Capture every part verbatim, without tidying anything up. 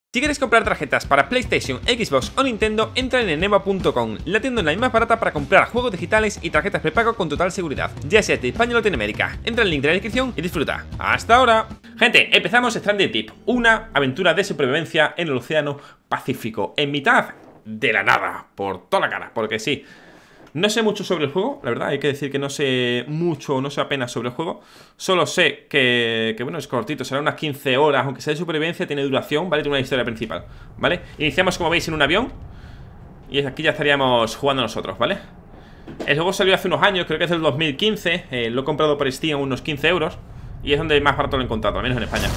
Si quieres comprar tarjetas para PlayStation, Xbox o Nintendo, entra en eneba punto com, la tienda online más barata para comprar juegos digitales y tarjetas prepago con total seguridad, ya sea de España o Latinoamérica. Entra en el link de la descripción y disfruta. ¡Hasta ahora! Gente, empezamos Stranded Deep, una aventura de supervivencia en el océano Pacífico, en mitad de la nada, por toda la cara, porque sí. No sé mucho sobre el juego, la verdad, hay que decir que no sé mucho, no sé apenas sobre el juego. Solo sé que, que bueno, es cortito, será unas quince horas, aunque sea de supervivencia, tiene duración, ¿vale? Tiene una historia principal, ¿vale? Iniciamos, como veis, en un avión. Y aquí ya estaríamos jugando nosotros, ¿vale? El juego salió hace unos años, creo que es del dos mil quince, eh, lo he comprado por Steam a unos quince euros. Y es donde más barato lo he encontrado, al menos en España.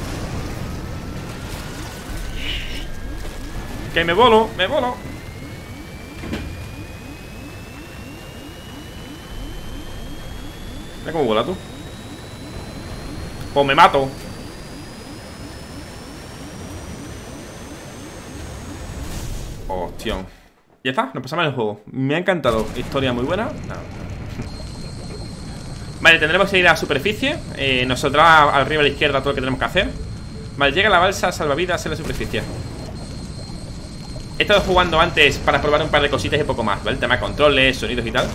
Que me volo, me volo. Mira cómo vuela tú. Pues me mato. Hostia. Ya está, nos pasamos el juego. Me ha encantado. Historia muy buena. No. Vale, tendremos que ir a la superficie. eh, Nos saldrá arriba a la izquierda todo lo que tenemos que hacer. Vale, llega la balsa salvavidas en la superficie. He estado jugando antes para probar un par de cositas y poco más, ¿vale? El tema de controles, sonidos y tal.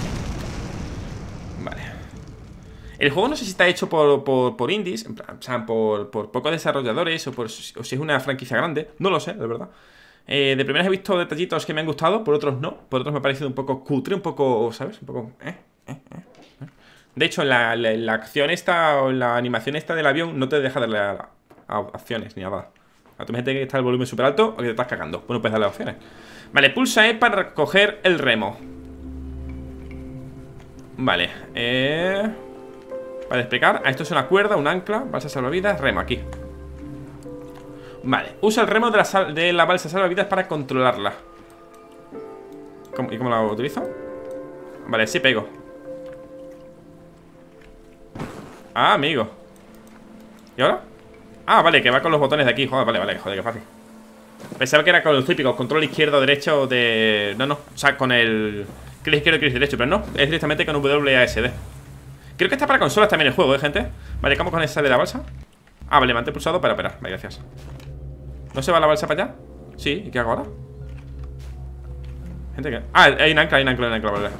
El juego no sé si está hecho por, por, por indies, en plan, o sea, por, por pocos desarrolladores o, por, o si es una franquicia grande. No lo sé, de verdad. eh, De primeras he visto detallitos que me han gustado, por otros no. Por otros me ha parecido un poco cutre, un poco, ¿sabes? Un poco... Eh, eh, eh, eh. De hecho, la, la, la acción esta o la animación esta del avión no te deja darle a, a, a opciones ni nada. A tu gente que está el volumen súper alto o que te estás cagando. Pues no puedes darle a opciones. Vale, pulsa E para coger el remo. Vale, eh... para despegar, ah, esto es una cuerda, un ancla, balsa salvavidas, remo aquí. Vale, usa el remo de la, sal de la balsa salvavidas para controlarla. ¿Cómo, ¿Y cómo la utilizo? Vale, sí pego. Ah, amigo. ¿Y ahora? Ah, vale, que va con los botones de aquí. Joder, vale, vale, joder, qué fácil. Pensaba que era con el típico control izquierdo, derecho de... No, no, o sea, con el... clic izquierdo y clic derecho, pero no, es directamente con W A S D. Creo que está para consolas también el juego, ¿eh, gente? Vale, ¿cómo con esa de la balsa? Ah, vale, mantén pulsado para operar. Vale, gracias. ¿No se va la balsa para allá? Sí, ¿y qué hago ahora? Gente, ¿qué? Ah, hay un ancla, hay un ancla, hay un ancla, vale.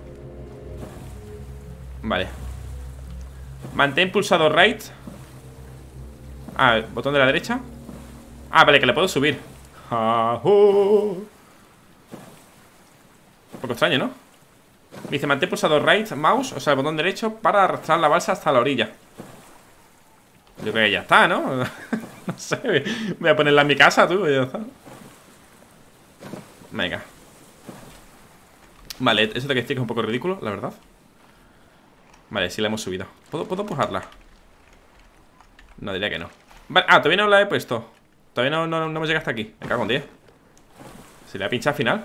Vale. Mantén pulsado right. Ah, el botón de la derecha. Ah, vale, que le puedo subir. Un poco extraño, ¿no? Me dice, mantén pulsado right mouse, o sea, el botón derecho, para arrastrar la balsa hasta la orilla. Yo creo que ya está, ¿no? No sé, voy a ponerla en mi casa, tú, y ya está. Venga. Vale, eso te que decir que es un poco ridículo, la verdad. Vale, sí la hemos subido. ¿Puedo, ¿puedo empujarla? No, diría que no. Vale, ah, todavía no la he puesto. Todavía no, no, no hemos llegado hasta aquí. Me cago en diez. Se le ha pinchado al final.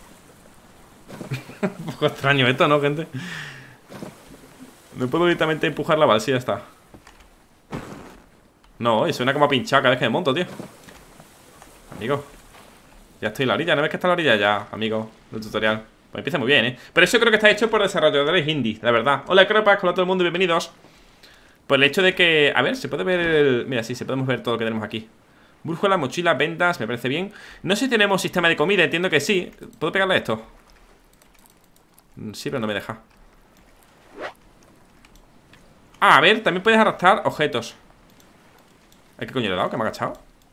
Un poco extraño esto, ¿no, gente? No puedo directamente empujar la balsa y ya está. No, y suena como a pinchado cada vez que me monto, tío. Amigo, ya estoy en la orilla, ¿no ves que está en la orilla? Ya, amigo, el tutorial. Pues empieza muy bien, ¿eh? Pero eso creo que está hecho por desarrolladores indies, la verdad. Hola, Cropas, hola a todo el mundo, bienvenidos. Pues el hecho de que... A ver, se puede ver el... Mira, sí, se podemos ver todo lo que tenemos aquí. Brújula, mochila, vendas, me parece bien. No sé si tenemos sistema de comida, entiendo que sí. ¿Puedo pegarle a esto? Sí, pero no me deja. Ah, a ver, también puedes arrastrar objetos. ¿A qué coño le he dado? ¿Que me ha agachado?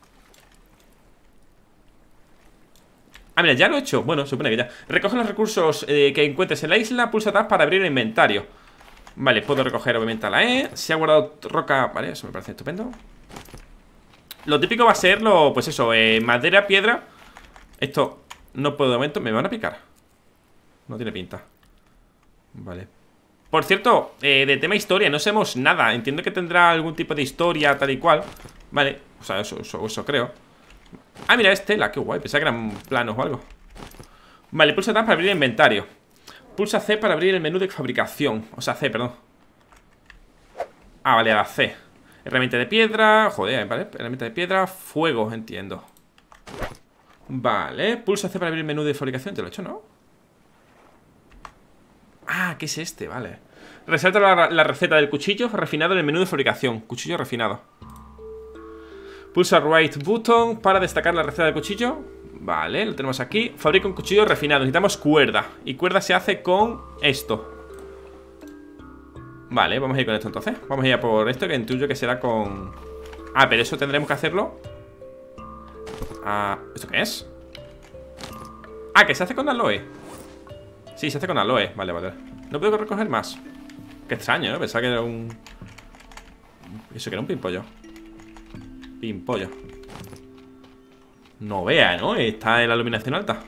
Ah, mira, ya lo he hecho. Bueno, supone que ya. Recoge los recursos eh, que encuentres en la isla. Pulsa Tab para abrir el inventario. Vale, puedo recoger obviamente a la E. Se ha guardado roca. Vale, eso me parece estupendo. Lo típico va a ser lo, pues eso, eh, madera, piedra. Esto no puedo de momento. Me van a picar. No tiene pinta. Vale. Por cierto, eh, de tema historia no sabemos nada. Entiendo que tendrá algún tipo de historia tal y cual. Vale, o sea, eso, eso, eso creo. Ah, mira, es tela, qué guay. Pensaba que eran planos o algo. Vale, pulsa Tab para abrir el inventario. Pulsa C para abrir el menú de fabricación. O sea, C, perdón. Ah, vale, a la C. Herramienta de piedra, joder, vale, herramienta de piedra. Fuego, entiendo. Vale, pulsa C para abrir el menú de fabricación. ¿Te lo he hecho, no? Ah, ¿qué es este? Vale. Resalta la, la receta del cuchillo refinado en el menú de fabricación. Cuchillo refinado. Pulsa right button para destacar la receta del cuchillo. Vale, lo tenemos aquí. Fabrica un cuchillo refinado. Necesitamos cuerda. Y cuerda se hace con esto. Vale, vamos a ir con esto entonces. Vamos a ir a por esto, que intuyo que será con... Ah, pero eso tendremos que hacerlo. Ah, ¿esto qué es? Ah, que se hace con aloe. Sí, se hace con aloe. Vale, vale. No puedo recoger más. Qué extraño, ¿no? Pensaba que era un... Eso que era un pimpollo. Pimpollo. No vea, ¿no? Está en la iluminación alta.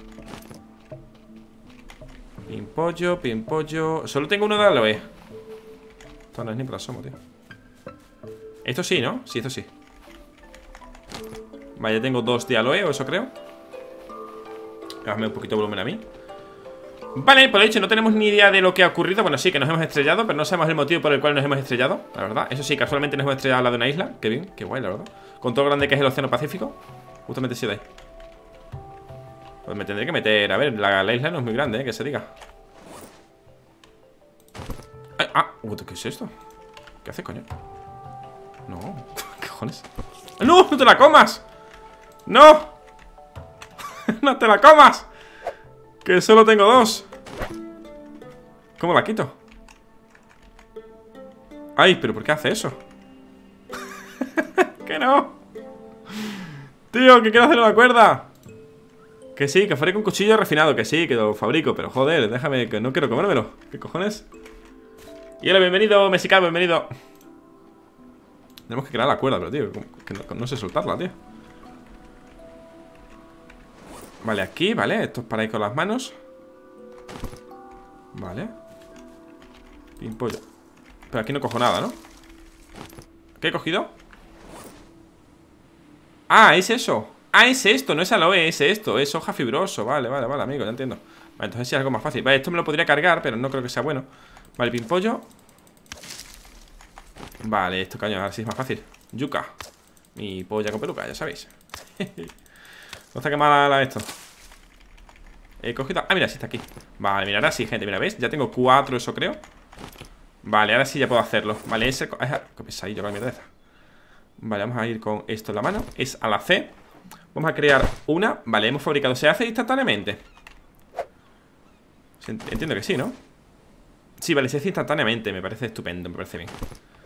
Pimpollo, pimpollo. Solo tengo uno de aloe. Esto no es ni por asomo, tío. Esto sí, ¿no? Sí, esto sí. Vale, ya tengo dos de aloe, o eso creo. Dame un poquito de volumen a mí. Vale, por lo dicho, no tenemos ni idea de lo que ha ocurrido. Bueno, sí, que nos hemos estrellado, pero no sabemos el motivo por el cual nos hemos estrellado, la verdad. Eso sí, casualmente nos hemos estrellado al lado de una isla. Qué bien, qué guay, la verdad. Con todo lo grande que es el océano Pacífico. Justamente sí de ahí. Pues me tendré que meter. A ver, la, la isla no es muy grande, ¿eh? Que se diga. Ay, ah, ¿qué es esto? ¿Qué haces, coño? No, ¿qué cojones? ¡No! ¡No te la comas! ¡No! ¡No te la comas! Que solo tengo dos. ¿Cómo la quito? Ay, pero ¿por qué hace eso? ¡Que no! Tío, que quiero hacer una cuerda. Que sí, que fabrico un cuchillo refinado. Que sí, que lo fabrico, pero joder, déjame, que no quiero comérmelo. ¿Qué cojones? Y hola, bienvenido, mexicano, bienvenido. Tenemos que crear la cuerda, pero tío, que no, no sé soltarla, tío. Vale, aquí, vale, esto es para ir con las manos. Vale. Pimpollo. Pero aquí no cojo nada, ¿no? ¿Qué he cogido? Ah, es eso. Ah, es esto, no es aloe, es esto. Es hoja fibroso, vale, vale, vale, amigo, ya entiendo. Vale, entonces sí es algo más fácil. Vale, esto me lo podría cargar, pero no creo que sea bueno. Vale, pimpollo. Vale, esto, caño, ahora sí es más fácil. Yuca. Mi polla con peluca, ya sabéis. No está quemada esto. He cogido... Ah, mira, sí está aquí. Vale, mira, ahora sí, gente, mira, ¿ves? Ya tengo cuatro, eso creo. Vale, ahora sí ya puedo hacerlo. Vale, ese... Qué pesadillo con la mierda esta. Vale, vamos a ir con esto en la mano. Es a la C. Vamos a crear una. Vale, hemos fabricado. Se hace instantáneamente. Entiendo que sí, ¿no? Sí, vale, se hace instantáneamente. Me parece estupendo, me parece bien.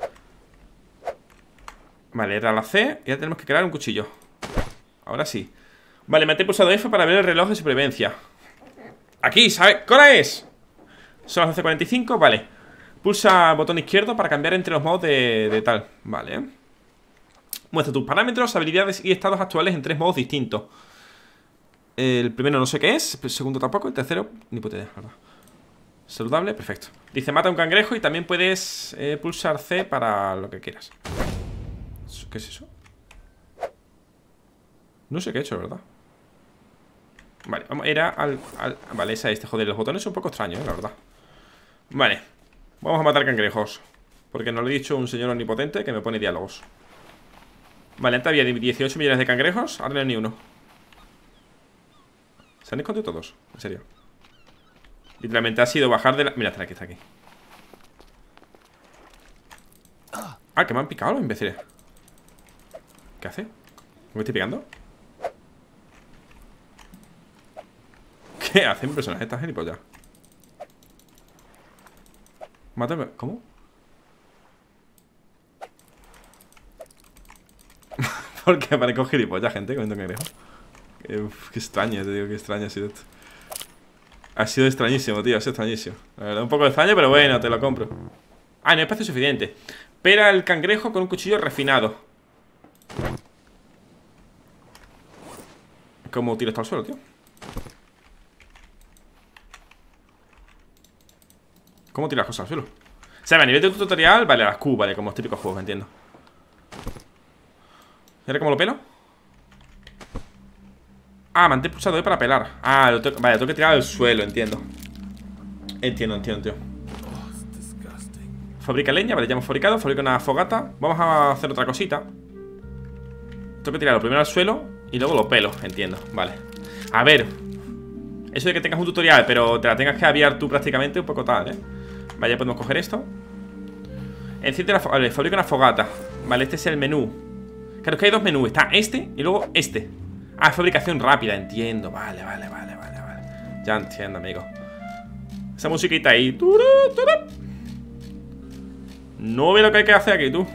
Vale, era la C. Y ya tenemos que crear un cuchillo. Ahora sí. Vale, me he pulsado F para ver el reloj de supervivencia. Aquí, ¿sabes? ¿Qué hora es? Son las once cuarenta y cinco, vale. Pulsa botón izquierdo para cambiar entre los modos de, de tal. Vale. Muestra tus parámetros, habilidades y estados actuales en tres modos distintos. El primero no sé qué es, el segundo tampoco, el tercero ni puta idea, ¿verdad? Saludable, perfecto. Dice mata a un cangrejo y también puedes eh, pulsar C para lo que quieras. ¿Qué es eso? No sé qué he hecho, ¿verdad? Vale, vamos a ir al, al... Vale, esa este, joder, los botones son un poco extraños, ¿eh? La verdad. Vale, vamos a matar cangrejos. Porque nos lo he dicho un señor omnipotente que me pone diálogos. Vale, antes había dieciocho millones de cangrejos, ahora no hay ni uno. Se han escondido todos, en serio. Literalmente ha sido bajar de la... Mira, está aquí, está aquí. Ah, que me han picado los imbéciles. ¿Qué hace? ¿Me estoy picando? ¿Qué hace mi personaje? Está gilipollas. Mátame. ¿Cómo? Porque parezco gilipollas, gente, comiendo cangrejo. Uf, qué extraño, te digo, qué extraño ha sido esto. Ha sido extrañísimo, tío, ha sido extrañísimo. La verdad, un poco extraño, pero bueno, te lo compro. Ah, no hay espacio suficiente. Pera el cangrejo con un cuchillo refinado. ¿Cómo tiro hasta el suelo, tío? ¿Cómo tiras cosas al suelo? O sea, a nivel de tutorial, vale, las Q, vale, como los típicos juegos, entiendo. ¿Y ahora cómo lo pelo? Ah, mantén pulsado E para pelar. Ah, lo tengo, vale, tengo que tirar al suelo, entiendo. Entiendo, entiendo, tío. Fabrica leña, vale, ya hemos fabricado. Fabrica una fogata. Vamos a hacer otra cosita. Tengo que tirarlo primero al suelo y luego lo pelo, entiendo, vale. A ver, eso de que tengas un tutorial, pero te la tengas que aviar tú prácticamente, un poco tal, ¿eh? Vale, ya podemos coger esto. Enciende la fogata, vale, fabrica una fogata. Vale, este es el menú. Claro, es que hay dos menús. Está este y luego este. Ah, fabricación rápida, entiendo. Vale, vale, vale, vale, vale. Ya entiendo, amigo. Esa musiquita ahí. No veo lo que hay que hacer aquí, tú.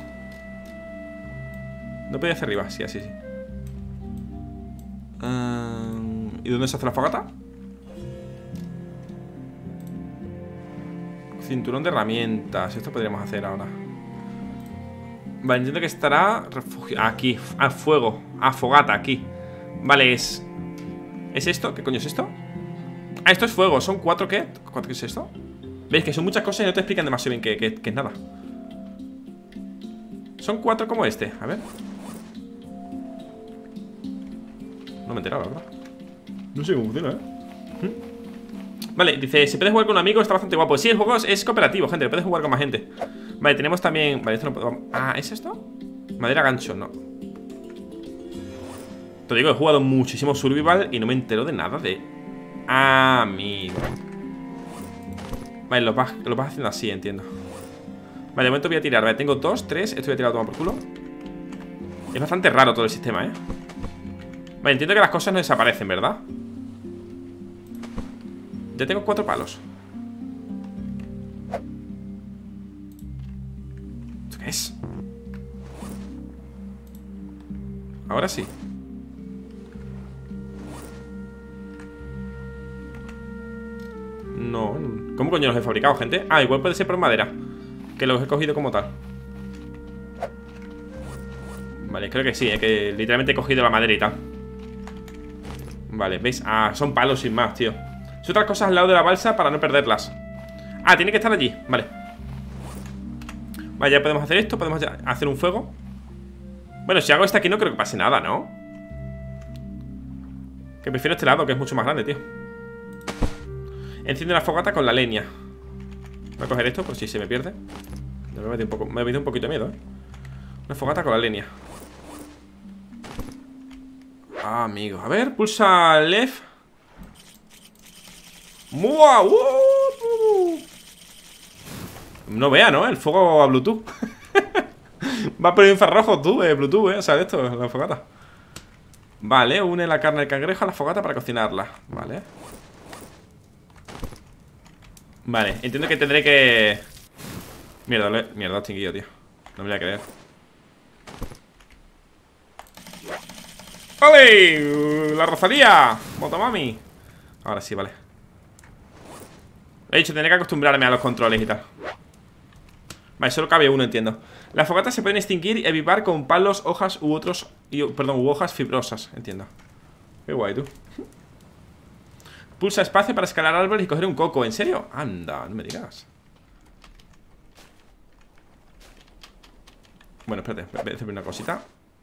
No podía hacer arriba, sí, así, sí. um, ¿Y dónde se hace la fogata? Cinturón de herramientas. Esto podríamos hacer ahora. Vale, entiendo que estará refugio. Aquí, a fuego, a fogata, aquí. Vale, es... ¿Es esto? ¿Qué coño es esto? Ah, esto es fuego, ¿son cuatro qué? ¿Cuatro qué es esto? ¿Veis? Que son muchas cosas y no te explican demasiado bien que, que, que es nada. Son cuatro como este, a ver. No me he enterado, la verdad. No sé cómo funciona, ¿eh? Vale, dice, se puede jugar con un amigo, está bastante guapo. Sí, el juego es cooperativo, gente, puedes jugar con más gente. Vale, tenemos también... Vale, esto no puedo... Ah, ¿es esto? Madera gancho, no. Te digo, he jugado muchísimo survival y no me entero de nada de... Ah, amigo. Vale, lo vas, lo vas haciendo así, entiendo. Vale, de momento voy a tirar. Vale, tengo dos, tres. Esto voy a tirar a tomar por culo. Es bastante raro todo el sistema, ¿eh? Vale, entiendo que las cosas no desaparecen, ¿verdad? Ya tengo cuatro palos. ¿Esto qué es? Ahora sí. No, ¿cómo coño los he fabricado, gente? Ah, igual puede ser por madera, que los he cogido como tal. Vale, creo que sí, eh, que literalmente he cogido la madera y tal. Vale, ¿veis? Ah, son palos sin más, tío. Son otras cosas al lado de la balsa para no perderlas. Ah, tiene que estar allí, vale. Vale, ya podemos hacer esto, podemos ya hacer un fuego. Bueno, si hago esta aquí no creo que pase nada, ¿no? Que prefiero este lado, que es mucho más grande, tío. Enciende la fogata con la leña. Voy a coger esto por si se me pierde. Me he metido un, poco, me he metido un poquito de miedo, ¿eh? Una fogata con la leña. Ah, amigo. A ver, pulsa left. ¡Mua! ¡Uh! No vea, ¿no? El fuego a Bluetooth. Va a poner infrarrojo tú, eh, Bluetooth, eh. O sea, de esto, la fogata. Vale, une la carne del cangrejo a la fogata para cocinarla. Vale. Vale, entiendo que tendré que... Mierda, lo he... Mierda, lo he extinguido, tío. No me voy a creer. ¡Ole! ¡La Rosalía! ¡Motomami! Ahora sí, vale. He dicho, tendré que acostumbrarme a los controles y tal. Vale, solo cabe uno, entiendo. Las fogatas se pueden extinguir y avivar con palos, hojas u otros... Y, perdón, u hojas fibrosas, entiendo. Qué guay, tú. Pulsa espacio para escalar árboles y coger un coco. ¿En serio? Anda, no me digas. Bueno, espérate, voy a hacer una cosita.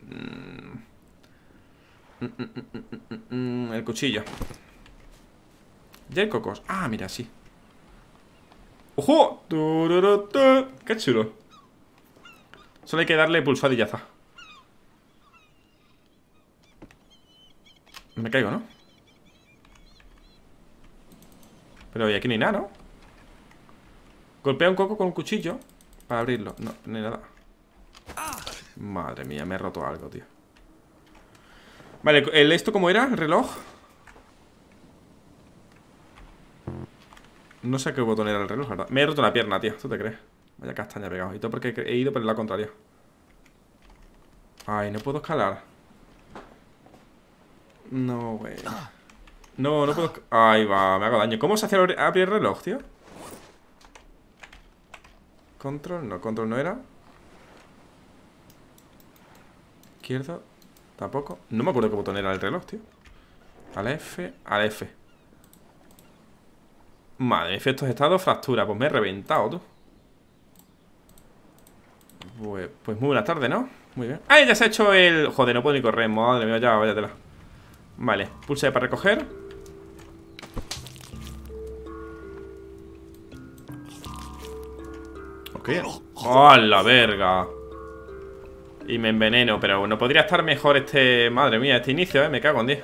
mm. Mm, mm, mm, mm, mm, El cuchillo. Ya hay cocos. Ah, mira, sí. ¡Ojo! ¡Qué chulo! Solo hay que darle pulsado y ya está. Me caigo, ¿no? Pero y aquí no hay nada, ¿no? Golpea un coco con un cuchillo para abrirlo. No, no hay nada. Madre mía, me he roto algo, tío. Vale, ¿el esto cómo era? ¿El reloj? No sé qué botón era el reloj, ¿verdad? Me he roto la pierna, tío, ¿tú te crees? Vaya castaña pegado. Y todo porque he ido por el lado contrario. Ay, no puedo escalar. No, güey. No, no puedo... Ahí va, me hago daño. ¿Cómo se hace abrir el reloj, tío? Control, no, control no era. Izquierdo, tampoco. No me acuerdo qué botón era el reloj, tío. Al F, al F. Madre, efectos de estado, fractura. Pues me he reventado, tú. Pues, pues muy buena tarde, ¿no? Muy bien. ¡Ay, ya se ha hecho el... Joder, no puedo ni correr, madre mía, ya, váyatela. Vale, pulsa para recoger. Ok. ¡Oh, la verga! Y me enveneno, pero no podría estar mejor este... Madre mía, este inicio, eh, me cago en diez.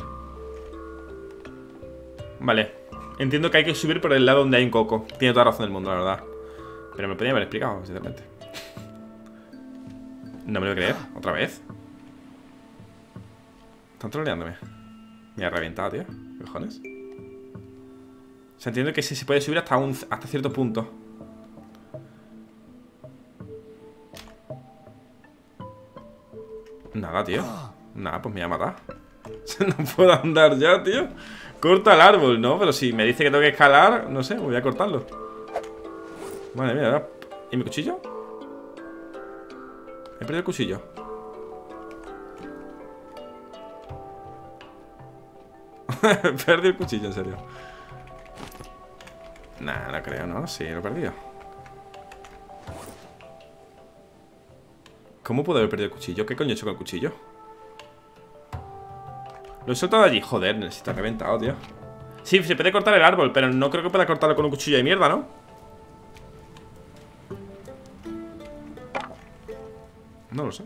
Vale. Entiendo que hay que subir por el lado donde hay un coco. Tiene toda razón del mundo, la verdad. Pero me podría haber explicado, sinceramente. No me lo voy a creer, otra vez. Están troleándome. Me ha reventado, tío. ¿Qué cojones? O sea, entiendo que sí se puede subir hasta, un, hasta cierto punto. Nada, tío. Nada, pues me voy a matar. No puedo andar ya, tío. Corta el árbol, ¿no? Pero si me dice que tengo que escalar, no sé, voy a cortarlo. Madre mía, ¿y mi cuchillo? He perdido el cuchillo. He perdido el cuchillo, en serio. Nah, no creo, ¿no? Sí, lo he perdido. ¿Cómo puedo haber perdido el cuchillo? ¿Qué coño he hecho con el cuchillo? Lo he soltado allí. Joder, necesito reventado, tío. Sí, se puede cortar el árbol, pero no creo que pueda cortarlo con un cuchillo de mierda, ¿no? No lo sé.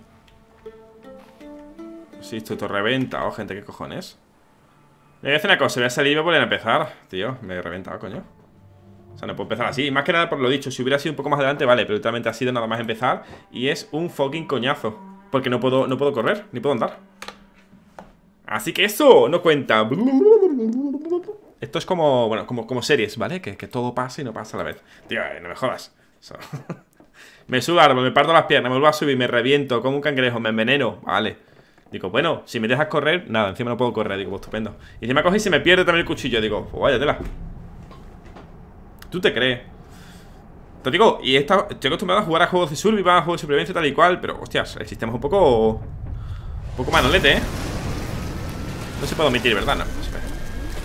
Sí, estoy todo reventado, gente, ¿qué cojones? Voy a hacer una cosa, voy a salir y voy a volver a empezar. Tío, me he reventado, coño. O sea, no puedo empezar así. Más que nada por lo dicho, si hubiera sido un poco más adelante, vale. Pero literalmente ha sido nada más empezar. Y es un fucking coñazo. Porque no puedo, no puedo correr, ni puedo andar. Así que eso no cuenta. Esto es como, bueno, como, como series, ¿vale? Que, que todo pasa y no pasa a la vez. Tío, no me jodas. Eso. Me subo al árbol, me parto las piernas, me vuelvo a subir, me reviento como un cangrejo, me enveneno. Vale. Digo, bueno, si me dejas correr, nada, encima no puedo correr. Digo, pues estupendo. Y encima coge y se me pierde también el cuchillo. Digo, pues vaya tela. ¿Tú te crees? Te digo, y esta, estoy acostumbrado a jugar a juegos de survival, a juegos de supervivencia tal y cual. Pero, hostias, el sistema es un poco... Un poco manolete, ¿eh? No se puede omitir, ¿verdad? No, no se puede.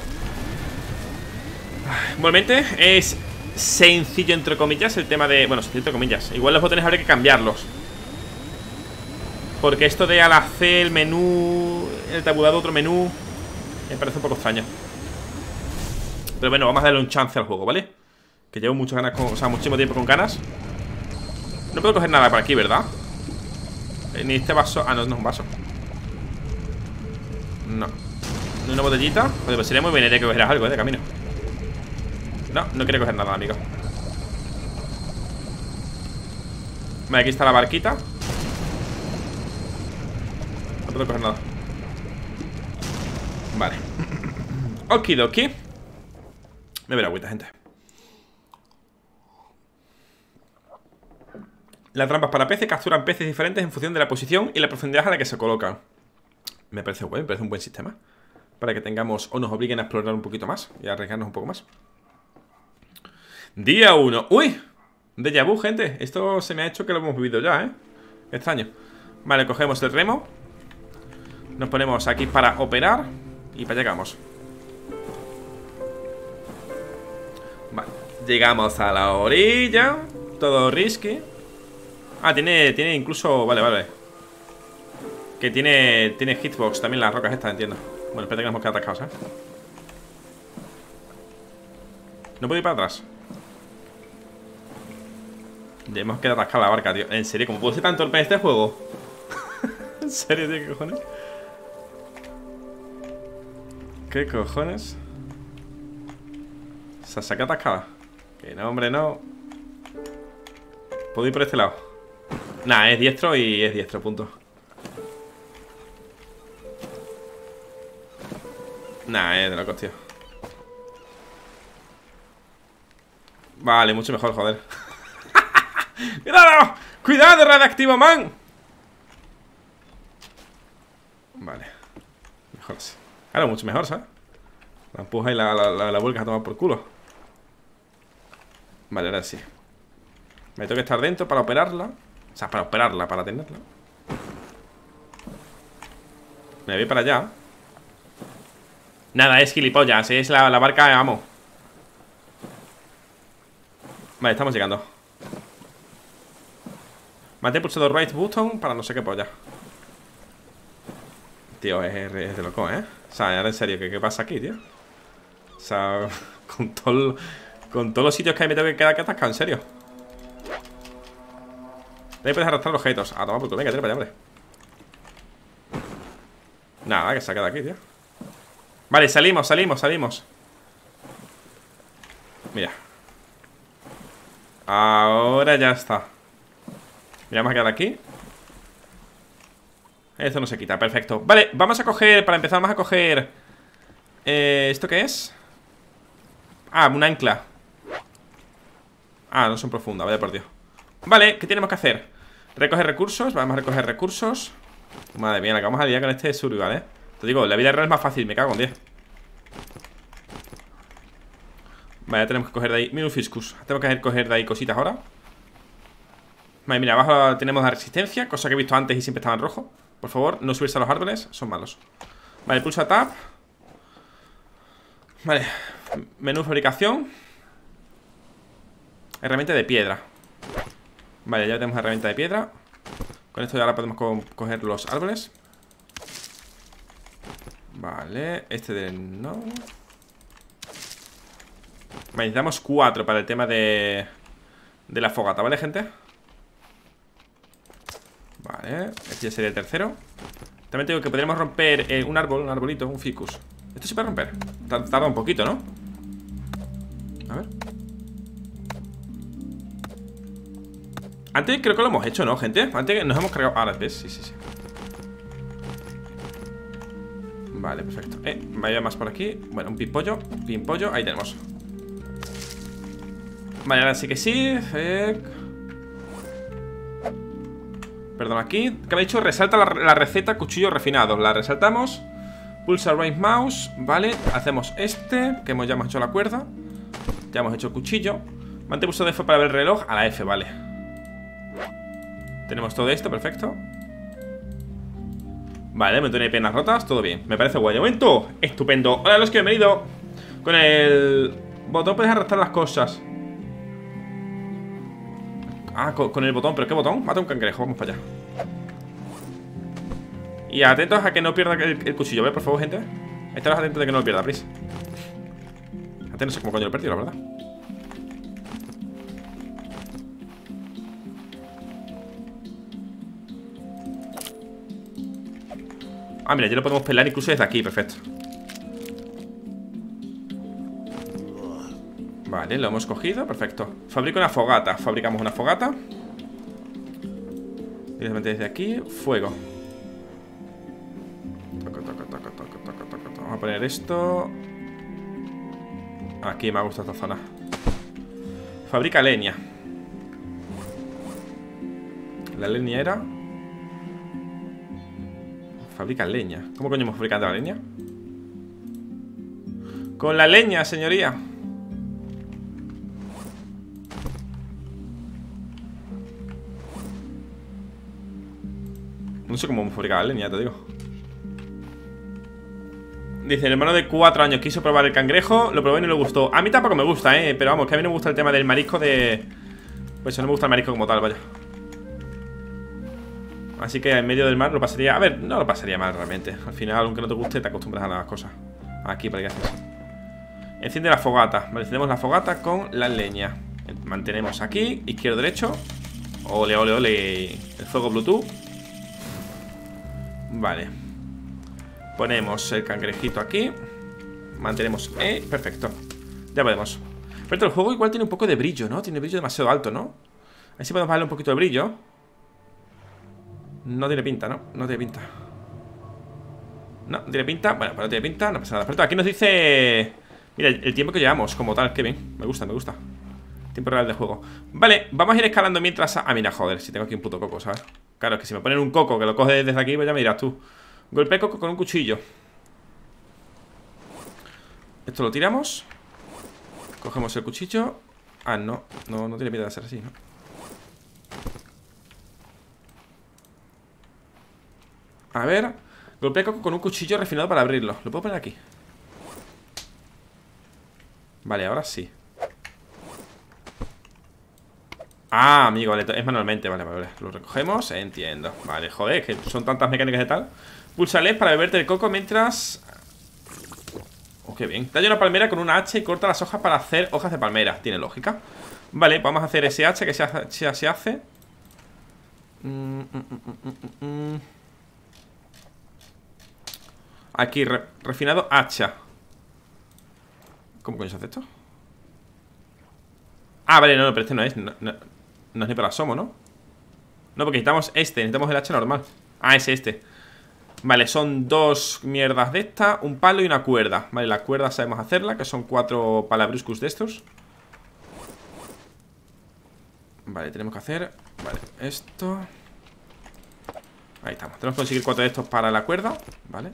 Igualmente, es sencillo, entre comillas, el tema de... Bueno, sencillo, entre comillas. Igual los botones habría que cambiarlos. Porque esto de al hacer el menú, el tabulado otro menú, me parece un poco extraño. Pero bueno, vamos a darle un chance al juego, ¿vale? Que llevo muchas ganas, con, o sea, muchísimo tiempo con ganas. No puedo coger nada por aquí, ¿verdad? Eh, ni este vaso. Ah, no, no es un vaso. No. Ni una botellita. Joder, pues sería muy buena idea que cogieras algo, ¿eh? De camino. No, no quiere coger nada, amigo. Vale, aquí está la barquita. No puedo coger nada. Vale. Okidoki. Me verá agüita, gente. Las trampas para peces capturan peces diferentes en función de la posición y la profundidad a la que se colocan. Me parece bueno, me parece un buen sistema. Para que tengamos o nos obliguen a explorar un poquito más y a arriesgarnos un poco más. Día uno. ¡Uy! Déjà vu, gente. Esto se me ha hecho que lo hemos vivido ya, ¿eh? Extraño. Vale, cogemos el remo. Nos ponemos aquí para operar. Y para allá vamos. Vale, llegamos a la orilla. Todo risky. Ah, tiene, tiene incluso... Vale, vale. Que tiene, tiene hitbox también las rocas estas, entiendo. Bueno, espérate que nos hemos quedado atascados, ¿eh? No puedo ir para atrás. Ya hemos quedado atascados la barca, tío. En serio, ¿cómo puedo ser tan torpe en este juego? En serio, tío, ¿qué cojones? ¿Qué cojones? Se saca atascada. Que no, hombre, no. Puedo ir por este lado. Nah, es diestro y es diestro, punto. Nah, es de locos, tío. Vale, mucho mejor, joder. ¡Cuidado! ¡Cuidado, radioactivo, man! Vale. Mejor así. Claro, mucho mejor, ¿sabes? La empuja y la, la, la, la vuelcas a tomar por culo. Vale, ahora sí. Me tengo que estar dentro para operarla. O sea, para operarla, para tenerla. Me voy para allá. Nada, es gilipollas. Es la, la barca, vamos. Vale, estamos llegando. Mantén pulsado right button para no sé qué polla. Tío, es, es de loco, ¿eh? O sea, ahora en serio, ¿qué, qué pasa aquí, tío? O sea, con todo con todos los sitios que hay me tengo que quedar que atascado, en serio. Ahí puedes arrastrar los objetos. Ah, toma, puto, venga, tira para allá, hombre. Nada, que se ha quedado aquí, tío. Vale, salimos, salimos, salimos. Mira. Ahora ya está. Mira, vamos a quedar aquí. Esto no se quita, perfecto. Vale, vamos a coger, para empezar vamos a coger eh, ¿esto qué es? Ah, un ancla. Ah, no son profundas, vaya por Dios. Vale, ¿qué tenemos que hacer? Recoger recursos, vamos a recoger recursos. Madre mía, la que vamos a liar con este survival, eh. Te digo, la vida real es más fácil, me cago en diez. Vale, ya tenemos que coger de ahí Minufiscus, tengo que coger de ahí cositas ahora. Vale, mira, abajo tenemos la resistencia, cosa que he visto antes y siempre estaba en rojo. Por favor, no subirse a los árboles, son malos. Vale, pulsa Tab. Vale, menú fabricación. Herramienta de piedra. Vale, ya tenemos herramienta de piedra. Con esto ya ahora podemos co coger los árboles. Vale, este de no. Vale, necesitamos cuatro para el tema de De la fogata, ¿vale, gente? Vale, este ya sería el tercero. También tengo que podríamos romper eh, un árbol, un arbolito, un ficus. Esto se puede romper. Tarda un poquito, ¿no? A ver. Antes creo que lo hemos hecho, ¿no, gente? Antes nos hemos cargado... Ahora, ¿ves? Sí, sí, sí. Vale, perfecto. Eh, vaya más por aquí. Bueno, un pimpollo, pimpollo, ahí tenemos. Vale, ahora sí que sí. eh... Perdón, aquí, que me ha dicho, resalta la, la receta cuchillo refinado. La resaltamos. Pulsa right mouse, vale. Hacemos este, que hemos, ya hemos hecho la cuerda. Ya hemos hecho el cuchillo. Mantén pulsado de F para ver el reloj. A la F, vale. Tenemos todo esto, perfecto. Vale, de momento no hay piernas rotas, todo bien. Me parece guay, de momento, estupendo. Hola, los que han venido. Con el botón puedes arrastrar las cosas. Ah, con, con el botón, ¿pero qué botón? Mata un cangrejo, vamos para allá. Y atentos a que no pierda el, el cuchillo, ¿ves? Por favor, gente. Estaros atentos de que no lo pierda, please. Antes no sé cómo coño lo he perdido, la verdad. Ah, mira, ya lo podemos pelar incluso desde aquí, perfecto. Vale, lo hemos cogido, perfecto. Fabrico una fogata, fabricamos una fogata. Directamente desde aquí, fuego. Toco, toco, toco, toco, toco, toco. Vamos a poner esto. Aquí me ha gustado esta zona. Fabrica leña. La leña era... Fabrica leña. ¿Cómo coño hemos fabricado la leña? Con la leña, señoría. No sé cómo hemos fabricado la leña, te digo. Dice, el hermano de cuatro años quiso probar el cangrejo. Lo probé y no le gustó. A mí tampoco me gusta, eh. Pero vamos, que a mí no me gusta el tema del marisco de... Pues no me gusta el marisco como tal, vaya. Así que en medio del mar lo pasaría... A ver, no lo pasaría mal realmente. Al final, aunque no te guste, te acostumbras a las cosas. Aquí, ¿para qué haces? Enciende la fogata. Vale, encendemos la fogata con la leña. Mantenemos aquí, izquierdo, derecho. Ole, ole, ole. El fuego Bluetooth. Vale. Ponemos el cangrejito aquí. Mantenemos E, perfecto. Ya podemos. Pero el juego igual tiene un poco de brillo, ¿no? Tiene brillo demasiado alto, ¿no? Ahí sí podemos bajarle un poquito de brillo. No tiene pinta, ¿no? No tiene pinta. No, tiene pinta. Bueno, pues no tiene pinta, no pasa nada. Pero aquí nos dice... Mira, el tiempo que llevamos como tal, qué bien. Me gusta, me gusta. Tiempo real de juego. Vale, vamos a ir escalando mientras... Ah, mira, joder, si tengo aquí un puto coco, ¿sabes? Claro, es que si me ponen un coco que lo coge desde aquí, pues ya me dirás tú. Golpea coco con un cuchillo. Esto lo tiramos. Cogemos el cuchillo. Ah, no, no, no tiene pinta de ser así, ¿no? A ver. Golpea coco con un cuchillo refinado para abrirlo. ¿Lo puedo poner aquí? Vale, ahora sí. Ah, amigo, vale, es manualmente, vale, vale, lo recogemos, entiendo. Vale, joder, que son tantas mecánicas y tal. Púlsale para beberte el coco mientras... Oh, qué bien. Talla una palmera con una hacha y corta las hojas para hacer hojas de palmera. Tiene lógica. Vale, vamos a hacer ese hacha que se hace, se, se hace. Mm, mm, mm, mm, mm. Aquí, re, refinado hacha. ¿Cómo coño se hace esto? Ah, vale, no, no, pero este no es no, no, no es ni para asomo, ¿no? No, porque necesitamos este, necesitamos el hacha normal. Ah, es este. Vale, son dos mierdas de esta, un palo y una cuerda. Vale, la cuerda sabemos hacerla, que son cuatro palabruscus de estos. Vale, tenemos que hacer... Vale, esto... Ahí estamos, tenemos que conseguir cuatro de estos para la cuerda. Vale.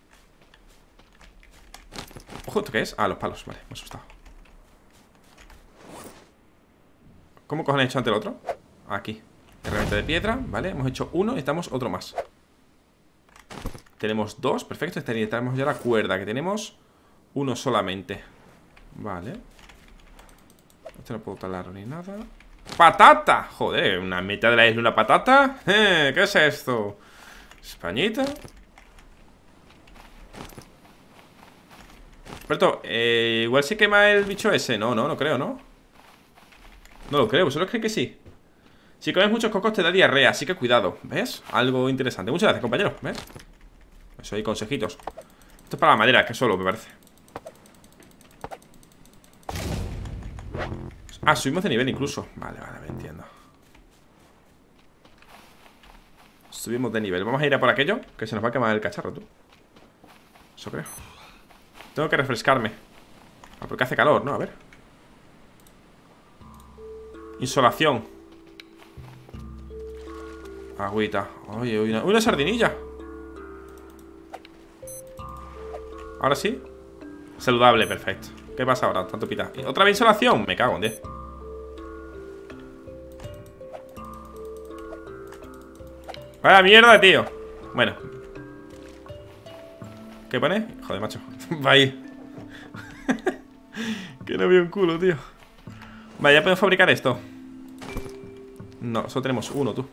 Ojo, ¿esto qué es? Ah, los palos, vale, me he asustado. ¿Cómo cojones he hecho ante el otro? Aquí, herramienta de piedra, vale, hemos hecho uno y necesitamos otro más. Tenemos dos, perfecto, necesitamos ya la cuerda, que tenemos uno solamente. Vale. Este no puedo talarlo ni nada. ¡Patata! Joder, una mitad de la isla, una patata. ¿Eh? ¿Qué es esto? ¿Españita? Alberto, eh, igual se quema el bicho ese. No, no, no creo, ¿no? No lo creo, ¿vosotros creéis que sí? Si comes muchos cocos te da diarrea, así que cuidado. ¿Ves? Algo interesante. Muchas gracias, compañero. ¿Ves? Eso hay consejitos. Esto es para la madera, que solo, me parece. Ah, subimos de nivel incluso. Vale, vale, me entiendo. Subimos de nivel. Vamos a ir a por aquello, que se nos va a quemar el cacharro, tú. Eso creo. Tengo que refrescarme. Ah, porque hace calor, ¿no? A ver. Insolación. Agüita. Oye, una, una sardinilla. Ahora sí. Saludable, perfecto. ¿Qué pasa ahora? Tanto pita. ¿Otra vez insolación? Me cago en diez. Vaya mierda, tío. Bueno. ¿Qué pone? Joder, macho. Va ahí. Que no veo un culo, tío. Vale, ya podemos fabricar esto. No, solo tenemos uno, tú.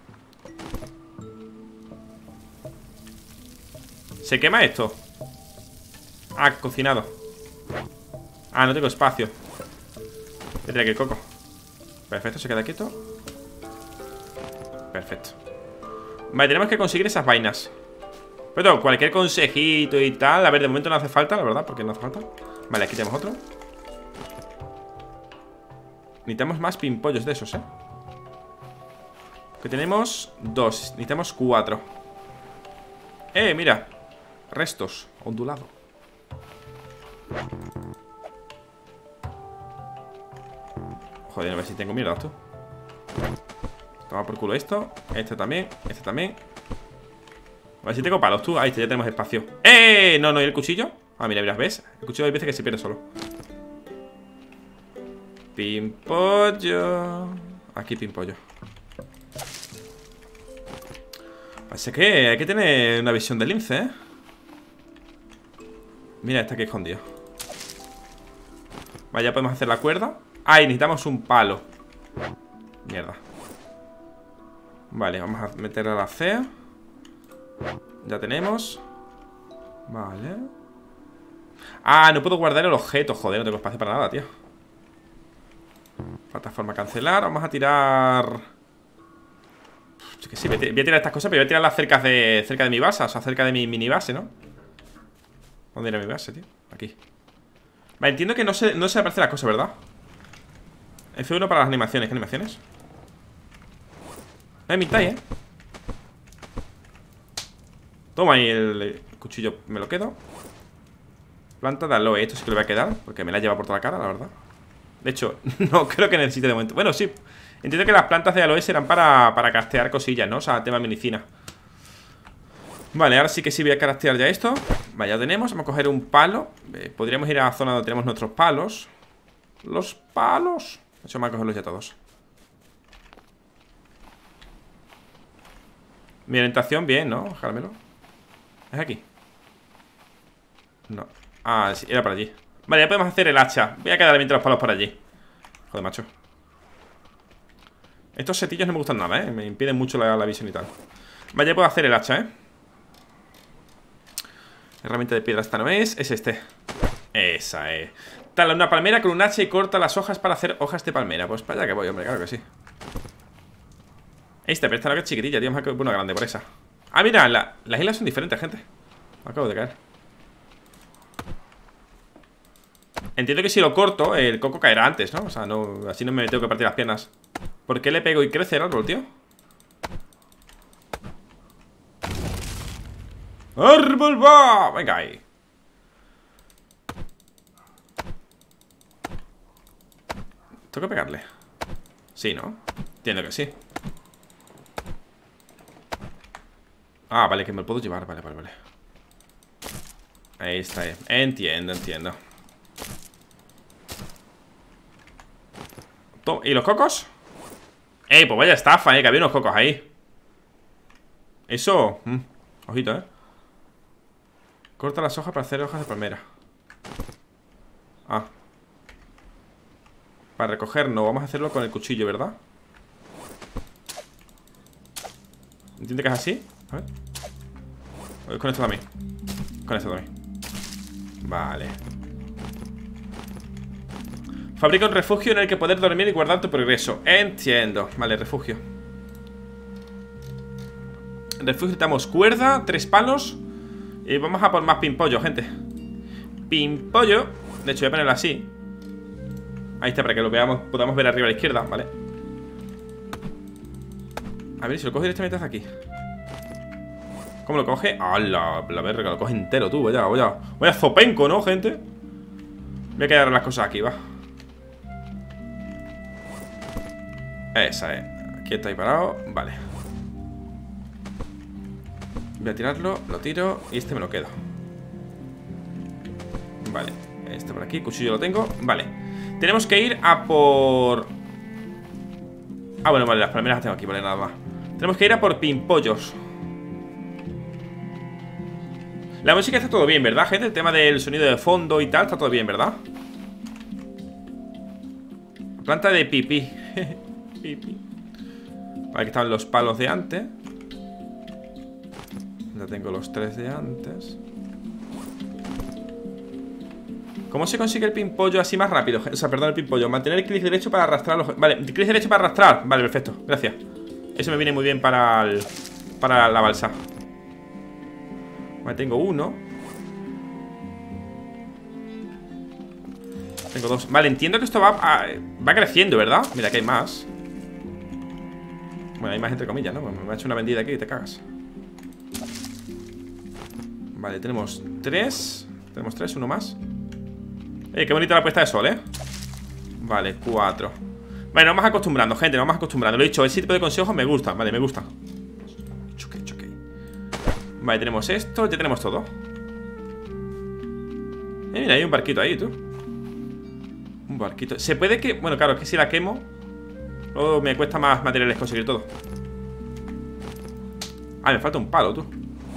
¿Se quema esto? Ah, cocinado. Ah, no tengo espacio. Voy a tirar aquí el coco. Perfecto, se queda quieto. Perfecto. Vale, tenemos que conseguir esas vainas. Pero cualquier consejito y tal. A ver, de momento no hace falta, la verdad, porque no hace falta. Vale, aquí tenemos otro. Necesitamos más pimpollos de esos, ¿eh? Que tenemos dos, necesitamos cuatro. Eh, mira. Restos, ondulado. Joder, a ver si tengo mierda, tú. Toma por culo esto. Este también, este también. A ver si tengo palos, tú. Ahí está, ya tenemos espacio. ¡Eh! No, no, ¿y el cuchillo? Ah, mira, mira, ¿ves? El cuchillo hay veces que se pierde solo. Pimpollo. Aquí pimpollo. Así que hay que tener una visión de lince, ¿eh? Mira, está aquí escondido. Vale, ya podemos hacer la cuerda. Ah, y necesitamos un palo. Mierda. Vale, vamos a meter a la C. Ya tenemos. Vale. Ah, no puedo guardar el objeto. Joder, no tengo espacio para nada, tío. Plataforma cancelar. Vamos a tirar... Es que sí, voy a tirar estas cosas, pero voy a tirarlas cerca de, cerca de mi base. O sea, cerca de mi mini base, ¿no? ¿Dónde era mi base, tío? Aquí. Vale, entiendo que no se, no se aparece la cosa, ¿verdad? F uno para las animaciones. ¿Qué animaciones? Eh, mitad, ¿eh? Toma ahí el, el cuchillo, me lo quedo. Planta de aloe, esto sí que lo voy a quedar, porque me la lleva por toda la cara, la verdad. De hecho, no creo que necesite de momento. Bueno, sí, entiendo que las plantas de aloe serán para, para castear cosillas, ¿no? O sea, tema medicina. Vale, ahora sí que sí voy a craftear ya esto. Vale, ya tenemos, vamos a coger un palo. eh, Podríamos ir a la zona donde tenemos nuestros palos. Los palos. De hecho, vamos a cogerlos ya todos. Mi orientación, bien, ¿no? Jármelo. ¿Es aquí? No. Ah, sí, era por allí. Vale, ya podemos hacer el hacha. Voy a quedar mientras los palos por allí. Joder, macho. Estos setillos no me gustan nada, ¿eh? Me impiden mucho la, la visión y tal. Vale, ya puedo hacer el hacha, ¿eh? Herramienta de piedra esta no es. Es este. Esa, eh. Tala una palmera con un hacha y corta las hojas para hacer hojas de palmera. Pues para allá que voy, hombre, claro que sí. Esta, pero esta no que es chiquitilla, tío. Más que una grande por esa. Ah, mira, la, las islas son diferentes, gente. Acabo de caer. Entiendo que si lo corto, el coco caerá antes, ¿no? O sea, no, así no me tengo que partir las piernas. ¿Por qué le pego y crece el árbol, tío? ¡Árbol va! Venga ahí. ¿Tengo que pegarle? Sí, ¿no? Entiendo que sí. Ah, vale, que me lo puedo llevar. Vale, vale, vale. Ahí está, eh. Entiendo, entiendo. Toma. ¿Y los cocos? ¡Ey, pues vaya estafa, eh! Que había unos cocos ahí. Eso, mm, ojito, eh. Corta las hojas para hacer hojas de palmera. Ah. Para recoger no, vamos a hacerlo con el cuchillo, ¿verdad? ¿Entiende que es así? A ver. Voy con esto también. Con esto también. Vale. Fabrica un refugio en el que poder dormir y guardar tu progreso. Entiendo. Vale, refugio. En refugio necesitamos cuerda, tres palos. Y vamos a por más pimpollo, gente. Pimpollo. De hecho, voy a ponerlo así. Ahí está, para que lo veamos, podamos ver arriba a la izquierda, ¿vale? A ver, si lo coge directamente hacia aquí. ¿Cómo lo coge? ¡Hala! La verga, lo coge entero, tú. Vaya, vaya. Vaya zopenco, ¿no, gente? Voy a quedar las cosas aquí, va. Esa, eh. Aquí está ahí parado. Vale. Voy a tirarlo, lo tiro y este me lo quedo. Vale. Este por aquí, cuchillo lo tengo. Vale. Tenemos que ir a por... Ah, bueno, vale, las palmeras las tengo aquí, vale, nada más. Tenemos que ir a por pimpollos. La música está todo bien, ¿verdad, gente? El tema del sonido de fondo y tal, está todo bien, ¿verdad? Planta de pipí. Pipí. Vale, aquí están los palos de antes. Ya tengo los tres de antes. ¿Cómo se consigue el pimpollo así más rápido? O sea, perdón, el pimpollo. Mantener el clic derecho para arrastrar los... Vale, clic derecho para arrastrar. Vale, perfecto, gracias. Eso me viene muy bien para el... para la balsa. Vale, tengo uno. Tengo dos. Vale, entiendo que esto va a... va creciendo, ¿verdad? Mira, que hay más. Bueno, hay más entre comillas, ¿no? Bueno, me ha hecho una vendida aquí y te cagas. Vale, tenemos tres. Tenemos tres, uno más. Eh, qué bonita la puesta de sol, ¿eh? Vale, cuatro. Vale, nos vamos acostumbrando, gente, nos vamos acostumbrando. Lo he dicho, ese tipo de consejos me gusta. Vale, me gusta. Choque, choque. Vale, tenemos esto, ya tenemos todo. Eh, mira, hay un barquito ahí, tú. Un barquito. Se puede que... Bueno, claro, es que si la quemo luego me cuesta más materiales conseguir todo. Ah, me falta un palo, tú.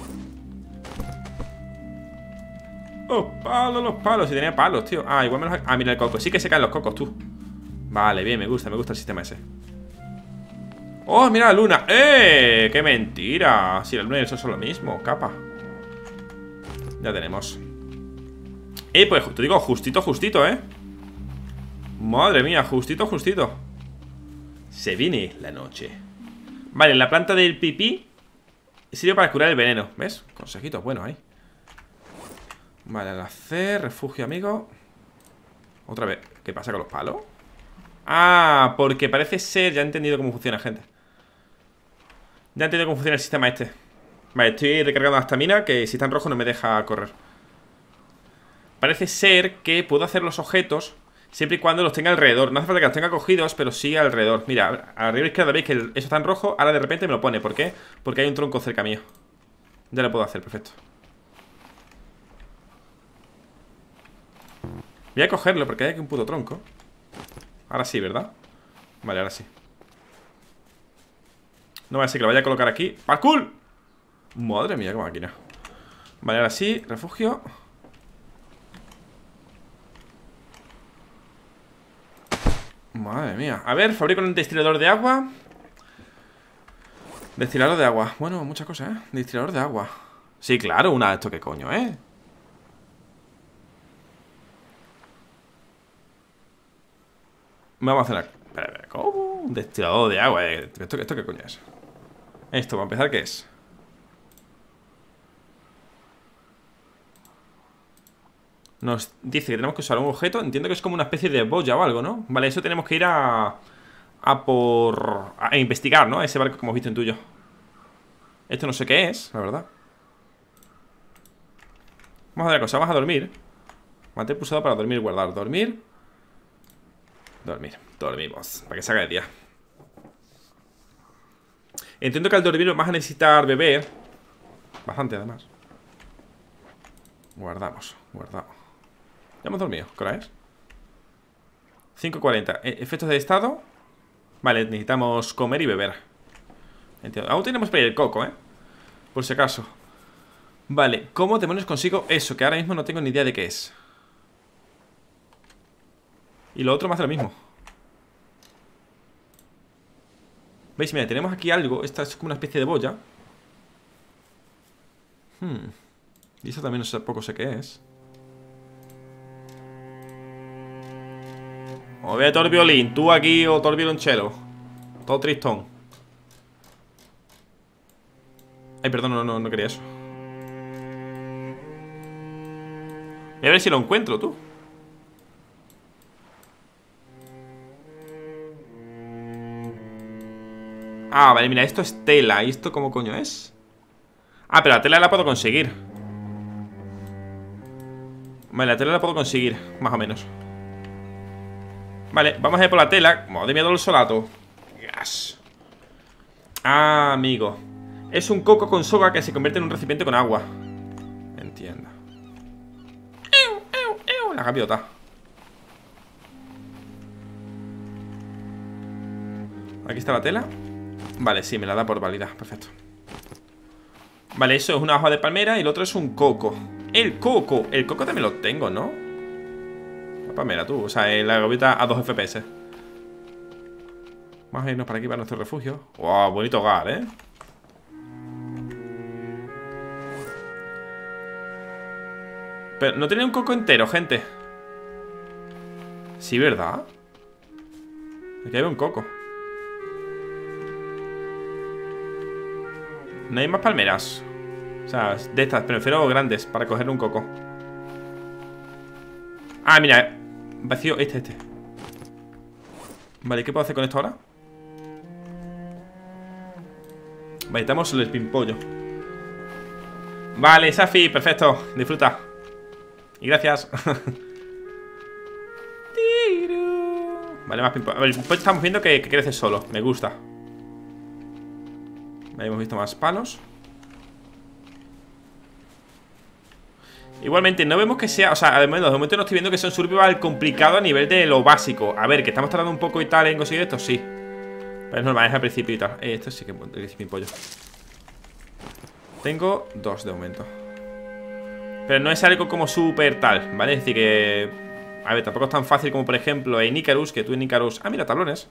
Los palos, los palos. Si tenía palos, tío. Ah, igual me los... Ah, mira el coco. Sí que se caen los cocos, tú. Vale, bien, me gusta, me gusta el sistema ese. ¡Oh, mira la luna! ¡Eh! ¡Qué mentira! Si la luna y el sol son lo mismo, capa. Ya tenemos. Eh, pues te digo, justito, justito, ¿eh? Madre mía, justito, justito. Se viene la noche. Vale, la planta del pipí sirve para curar el veneno. ¿Ves? Consejitos buenos ahí. Vale, al hacer, refugio, amigo. Otra vez, ¿qué pasa con los palos? Ah, porque parece ser... Ya he entendido cómo funciona, gente. Ya he entendido cómo funciona el sistema este. Vale, estoy recargando la estamina, que si está en rojo no me deja correr. Parece ser que puedo hacer los objetos siempre y cuando los tenga alrededor. No hace falta que los tenga cogidos, pero sí alrededor. Mira, arriba a la izquierda veis que eso está en rojo. Ahora de repente me lo pone, ¿por qué? Porque hay un tronco cerca mío. Ya lo puedo hacer, perfecto. Voy a cogerlo porque hay aquí un puto tronco. Ahora sí, ¿verdad? Vale, ahora sí. No va a ser que lo vaya a colocar aquí. ¡Parkour! Madre mía, qué máquina. Vale, ahora sí, refugio. Madre mía. A ver, fabrico un destilador de agua. Destilador de agua. Bueno, muchas cosas, ¿eh? Destilador de agua. Sí, claro, una de esto, ¿qué coño, eh? Vamos a hacer la... Espera, espera, ¿cómo? Un destilador de agua, eh. ¿Esto, ¿Esto qué coño es? Esto, para empezar, ¿qué es? Nos dice que tenemos que usar un objeto. Entiendo que es como una especie de boya o algo, ¿no? Vale, eso tenemos que ir a... A por... A investigar, ¿no? Ese barco que hemos visto en tuyo. Esto no sé qué es, la verdad. Vamos a hacer la cosa, vamos a dormir. Mantener pulsado para dormir, guardar, dormir. Dormir, dormimos, para que se haga de día. Entiendo que al dormir vas a necesitar beber. Bastante además. Guardamos, guardamos. Ya hemos dormido, ¿qué hora es? cinco cuarenta, efectos de estado. Vale, necesitamos comer y beber. Entiendo, aún tenemos para ir el coco, eh por si acaso. Vale, ¿cómo demonios consigo eso? Que ahora mismo no tengo ni idea de qué es. Y lo otro me hace lo mismo. ¿Veis? Mira, tenemos aquí algo. Esta es como una especie de boya. Hmm. Y eso también no sé, poco sé qué es. O ve todo el violín. Tú aquí o todo el violonchelo. Todo tristón. Ay, perdón, no, no, no quería eso. Voy a ver si lo encuentro, tú. Ah, vale, mira, esto es tela. ¿Y esto cómo coño es? Ah, pero la tela la puedo conseguir. Vale, la tela la puedo conseguir, más o menos. Vale, vamos a ir por la tela. Madre mía, el solato. Yes. Ah, amigo. Es un coco con soga que se convierte en un recipiente con agua. Entiendo. La gaviota. Aquí está la tela. Vale, sí, me la da por válida, perfecto. Vale, eso es una hoja de palmera y el otro es un coco. El coco, el coco también lo tengo, ¿no? La palmera, tú, o sea, la gaviota a dos F P S. Vamos a irnos para aquí, para nuestro refugio. Wow, bonito hogar, ¿eh? Pero no tiene un coco entero, gente. Sí, ¿verdad? Aquí hay un coco. No hay más palmeras. O sea, de estas, prefiero grandes para coger un coco. Ah, mira, vacío, este, este. Vale, ¿qué puedo hacer con esto ahora? Vale, estamos en el pimpollo. Vale, Safi, perfecto, disfruta. Y gracias. Vale, más pimpollo. El pimpollo estamos viendo que, que crece solo, me gusta. Vale, hemos visto más palos. Igualmente, no vemos que sea, o sea, de momento, de momento no estoy viendo que sea un survival complicado a nivel de lo básico. A ver, que estamos tardando un poco y tal en conseguir esto, sí. Pero es normal, es al principio y tal. Eh, esto sí que es mi pollo. Tengo dos de momento. Pero no es algo como súper tal, ¿vale? Es decir que... A ver, tampoco es tan fácil como por ejemplo en Icarus, que tú en Icarus... Ah, mira, tablones.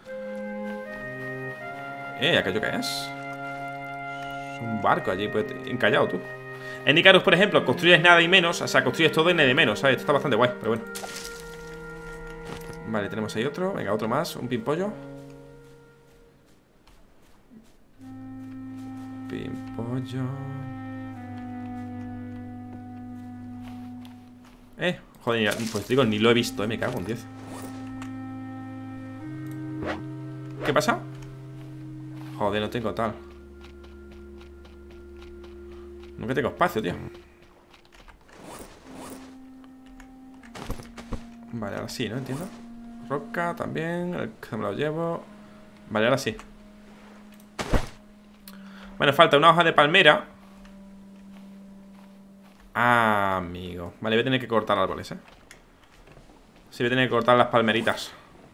Eh, ¿aquello qué es? Es un barco allí, pues, encallado tú. En Icarus, por ejemplo, construyes nada y menos. O sea, construyes todo en de menos, ¿sabes? Esto está bastante guay, pero bueno. Vale, tenemos ahí otro. Venga, otro más, un pimpollo. Pimpollo. Eh, joder, pues digo, ni lo he visto, eh, me cago en diez. ¿Qué pasa? Joder, no tengo tal. No que tengo espacio, tío. Vale, ahora sí, ¿no? Entiendo. Roca también, el que me lo llevo. Vale, ahora sí. Bueno, falta una hoja de palmera. Ah, amigo. Vale, voy a tener que cortar árboles, ¿eh? Sí, voy a tener que cortar las palmeritas.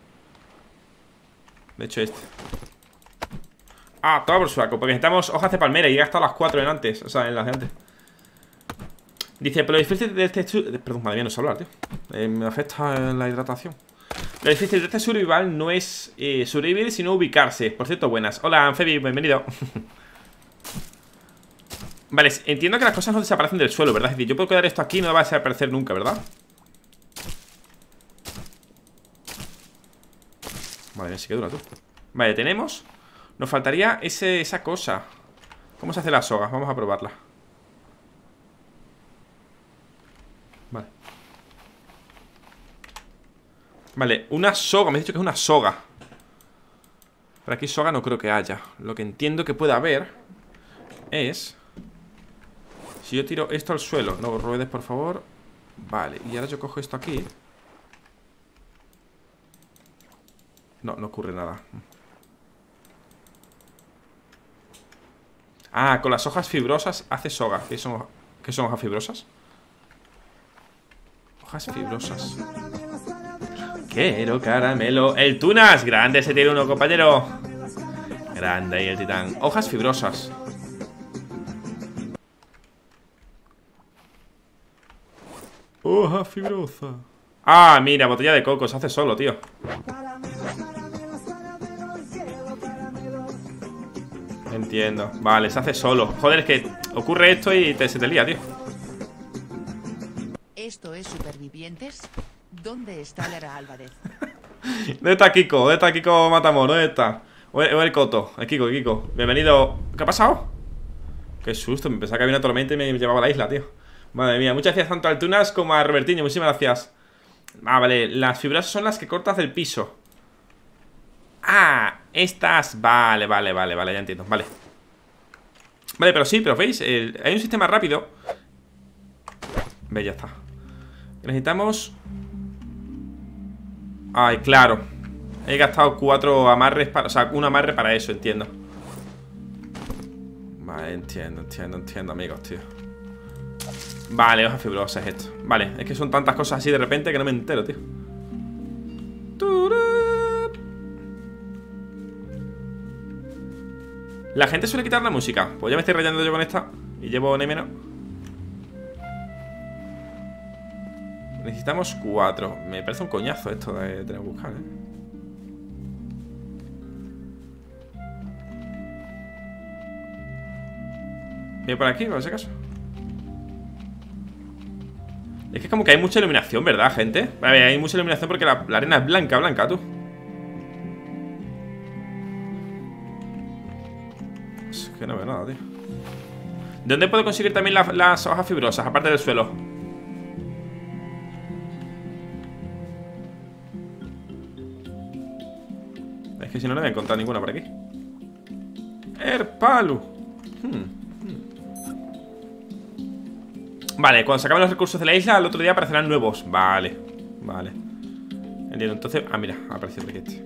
De hecho, este. Ah, todo por suaco, porque necesitamos hojas de palmera y he gastado las cuatro en antes. O sea, en las de antes. Dice, pero lo difícil de este... Perdón, madre mía, no sé hablar, tío. Eh, me afecta la hidratación. Lo difícil de este survival no es eh, sobrevivir, sino ubicarse. Por cierto, buenas. Hola, Anfebi, bienvenido. Vale, entiendo que las cosas no desaparecen del suelo, ¿verdad? Es decir, yo puedo quedar esto aquí y no va a desaparecer nunca, ¿verdad? Vale, sí que dura tú. Vale, tenemos. Nos faltaría ese, esa cosa. ¿Cómo se hace la soga? Vamos a probarla. Vale. Vale, una soga. Me has dicho que es una soga. Pero aquí soga no creo que haya. Lo que entiendo que puede haber es... Si yo tiro esto al suelo, no ruedes, por favor. Vale, y ahora yo cojo esto aquí. No, no ocurre nada. Ah, con las hojas fibrosas hace soga. ¿Qué son, qué son hojas fibrosas? Hojas fibrosas. Quiero caramelo. El Tunas, grande ese tiene uno, compañero. Grande ahí el titán. Hojas fibrosas. Hoja fibrosa. Ah, mira, botella de coco, se hace solo, tío. Entiendo. Vale, se hace solo. Joder, es que ocurre esto y te, se te lía, tío. ¿Esto es Supervivientes? ¿Dónde está Lara Álvarez? ¿Dónde está Kiko? ¿Dónde está Kiko Matamor? ¿Dónde está? O el, o el Coto. El Kiko, el Kiko. Bienvenido. ¿Qué ha pasado? Qué susto. Me pensaba que había una tormenta y me llevaba a la isla, tío. Madre mía. Muchas gracias tanto a Altunas como a Robertinho. Muchísimas gracias. Ah, vale. Las fibras son las que cortas del piso. Ah, estas. Vale, vale, vale, vale. Ya entiendo. Vale. Vale, pero sí, pero veis, el, hay un sistema rápido. Ve, ya está. Necesitamos. Ay, claro. He gastado cuatro amarres para... O sea, un amarre para eso, entiendo. Vale, entiendo, entiendo, entiendo, amigos, tío. Vale, hoja fibrosa es esto. Vale, es que son tantas cosas así de repente que no me entero, tío. La gente suele quitar la música. Pues ya me estoy rayando yo con esta. Y llevo ni menos. Necesitamos cuatro. Me parece un coñazo esto de tener que buscar, ¿eh? Voy por aquí, por ese caso. Es que es como que hay mucha iluminación, ¿verdad, gente? Vale, hay mucha iluminación porque la, la arena es blanca, blanca, tú. Es que no veo nada, tío. ¿De dónde puedo conseguir también la, las hojas fibrosas, aparte del suelo? Es que si no, no voy a encontrar ninguna por aquí. Erpalu. Hmm. Vale, cuando se acaben los recursos de la isla, al otro día aparecerán nuevos. Vale, vale. Entiendo, entonces... Ah, mira, ha aparecido aquí este.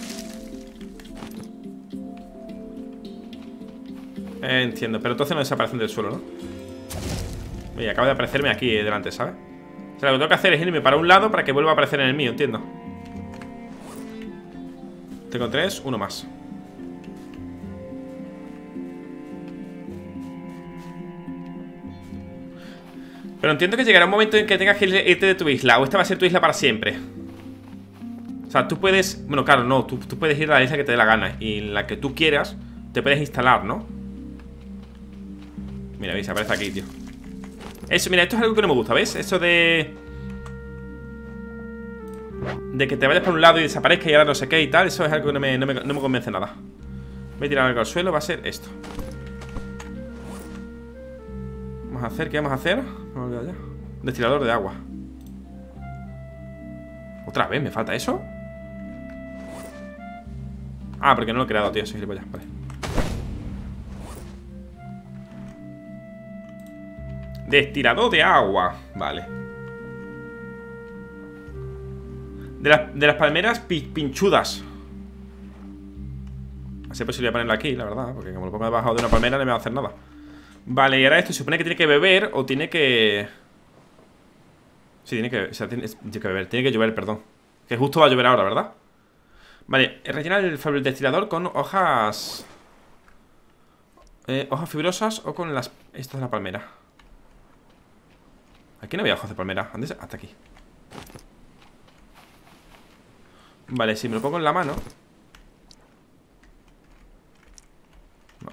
Entiendo, pero entonces no desaparecen del suelo, ¿no? Oye, acaba de aparecerme aquí eh, delante, ¿sabes? O sea, lo que tengo que hacer es irme para un lado para que vuelva a aparecer en el mío, entiendo. Tengo tres, uno más. Pero entiendo que llegará un momento en que tengas que irte de tu isla. O esta va a ser tu isla para siempre. O sea, tú puedes... Bueno, claro, no, tú, tú puedes ir a la isla que te dé la gana. Y en la que tú quieras te puedes instalar, ¿no? Mira, veis, aparece aquí, tío. Eso, mira, esto es algo que no me gusta, ¿ves? Eso de... De que te vayas por un lado y desaparezca y ahora no sé qué y tal. Eso es algo que no me, no me, no me convence nada. Voy a tirar algo al suelo, va a ser esto. Vamos a hacer, ¿qué vamos a hacer? Me he olvidado ya. Destilador de agua. ¿Otra vez? ¿Me falta eso? Ah, porque no lo he creado, tío, soy gilipollas, vale. Destilador de agua, vale. De, la, de las palmeras pi, pinchudas. Así es posible ponerlo aquí, la verdad. Porque como lo pongo debajo de una palmera no me va a hacer nada. Vale, y ahora esto se supone que tiene que beber o tiene que... Sí, tiene que, o sea, tiene, tiene que beber, tiene que llover, perdón. Que justo va a llover ahora, ¿verdad? Vale, rellenar el, el destilador con hojas... Eh, hojas fibrosas o con las... Estas de la palmera. Aquí no había hojas de palmera, antes, hasta aquí. Vale, si me lo pongo en la mano... No.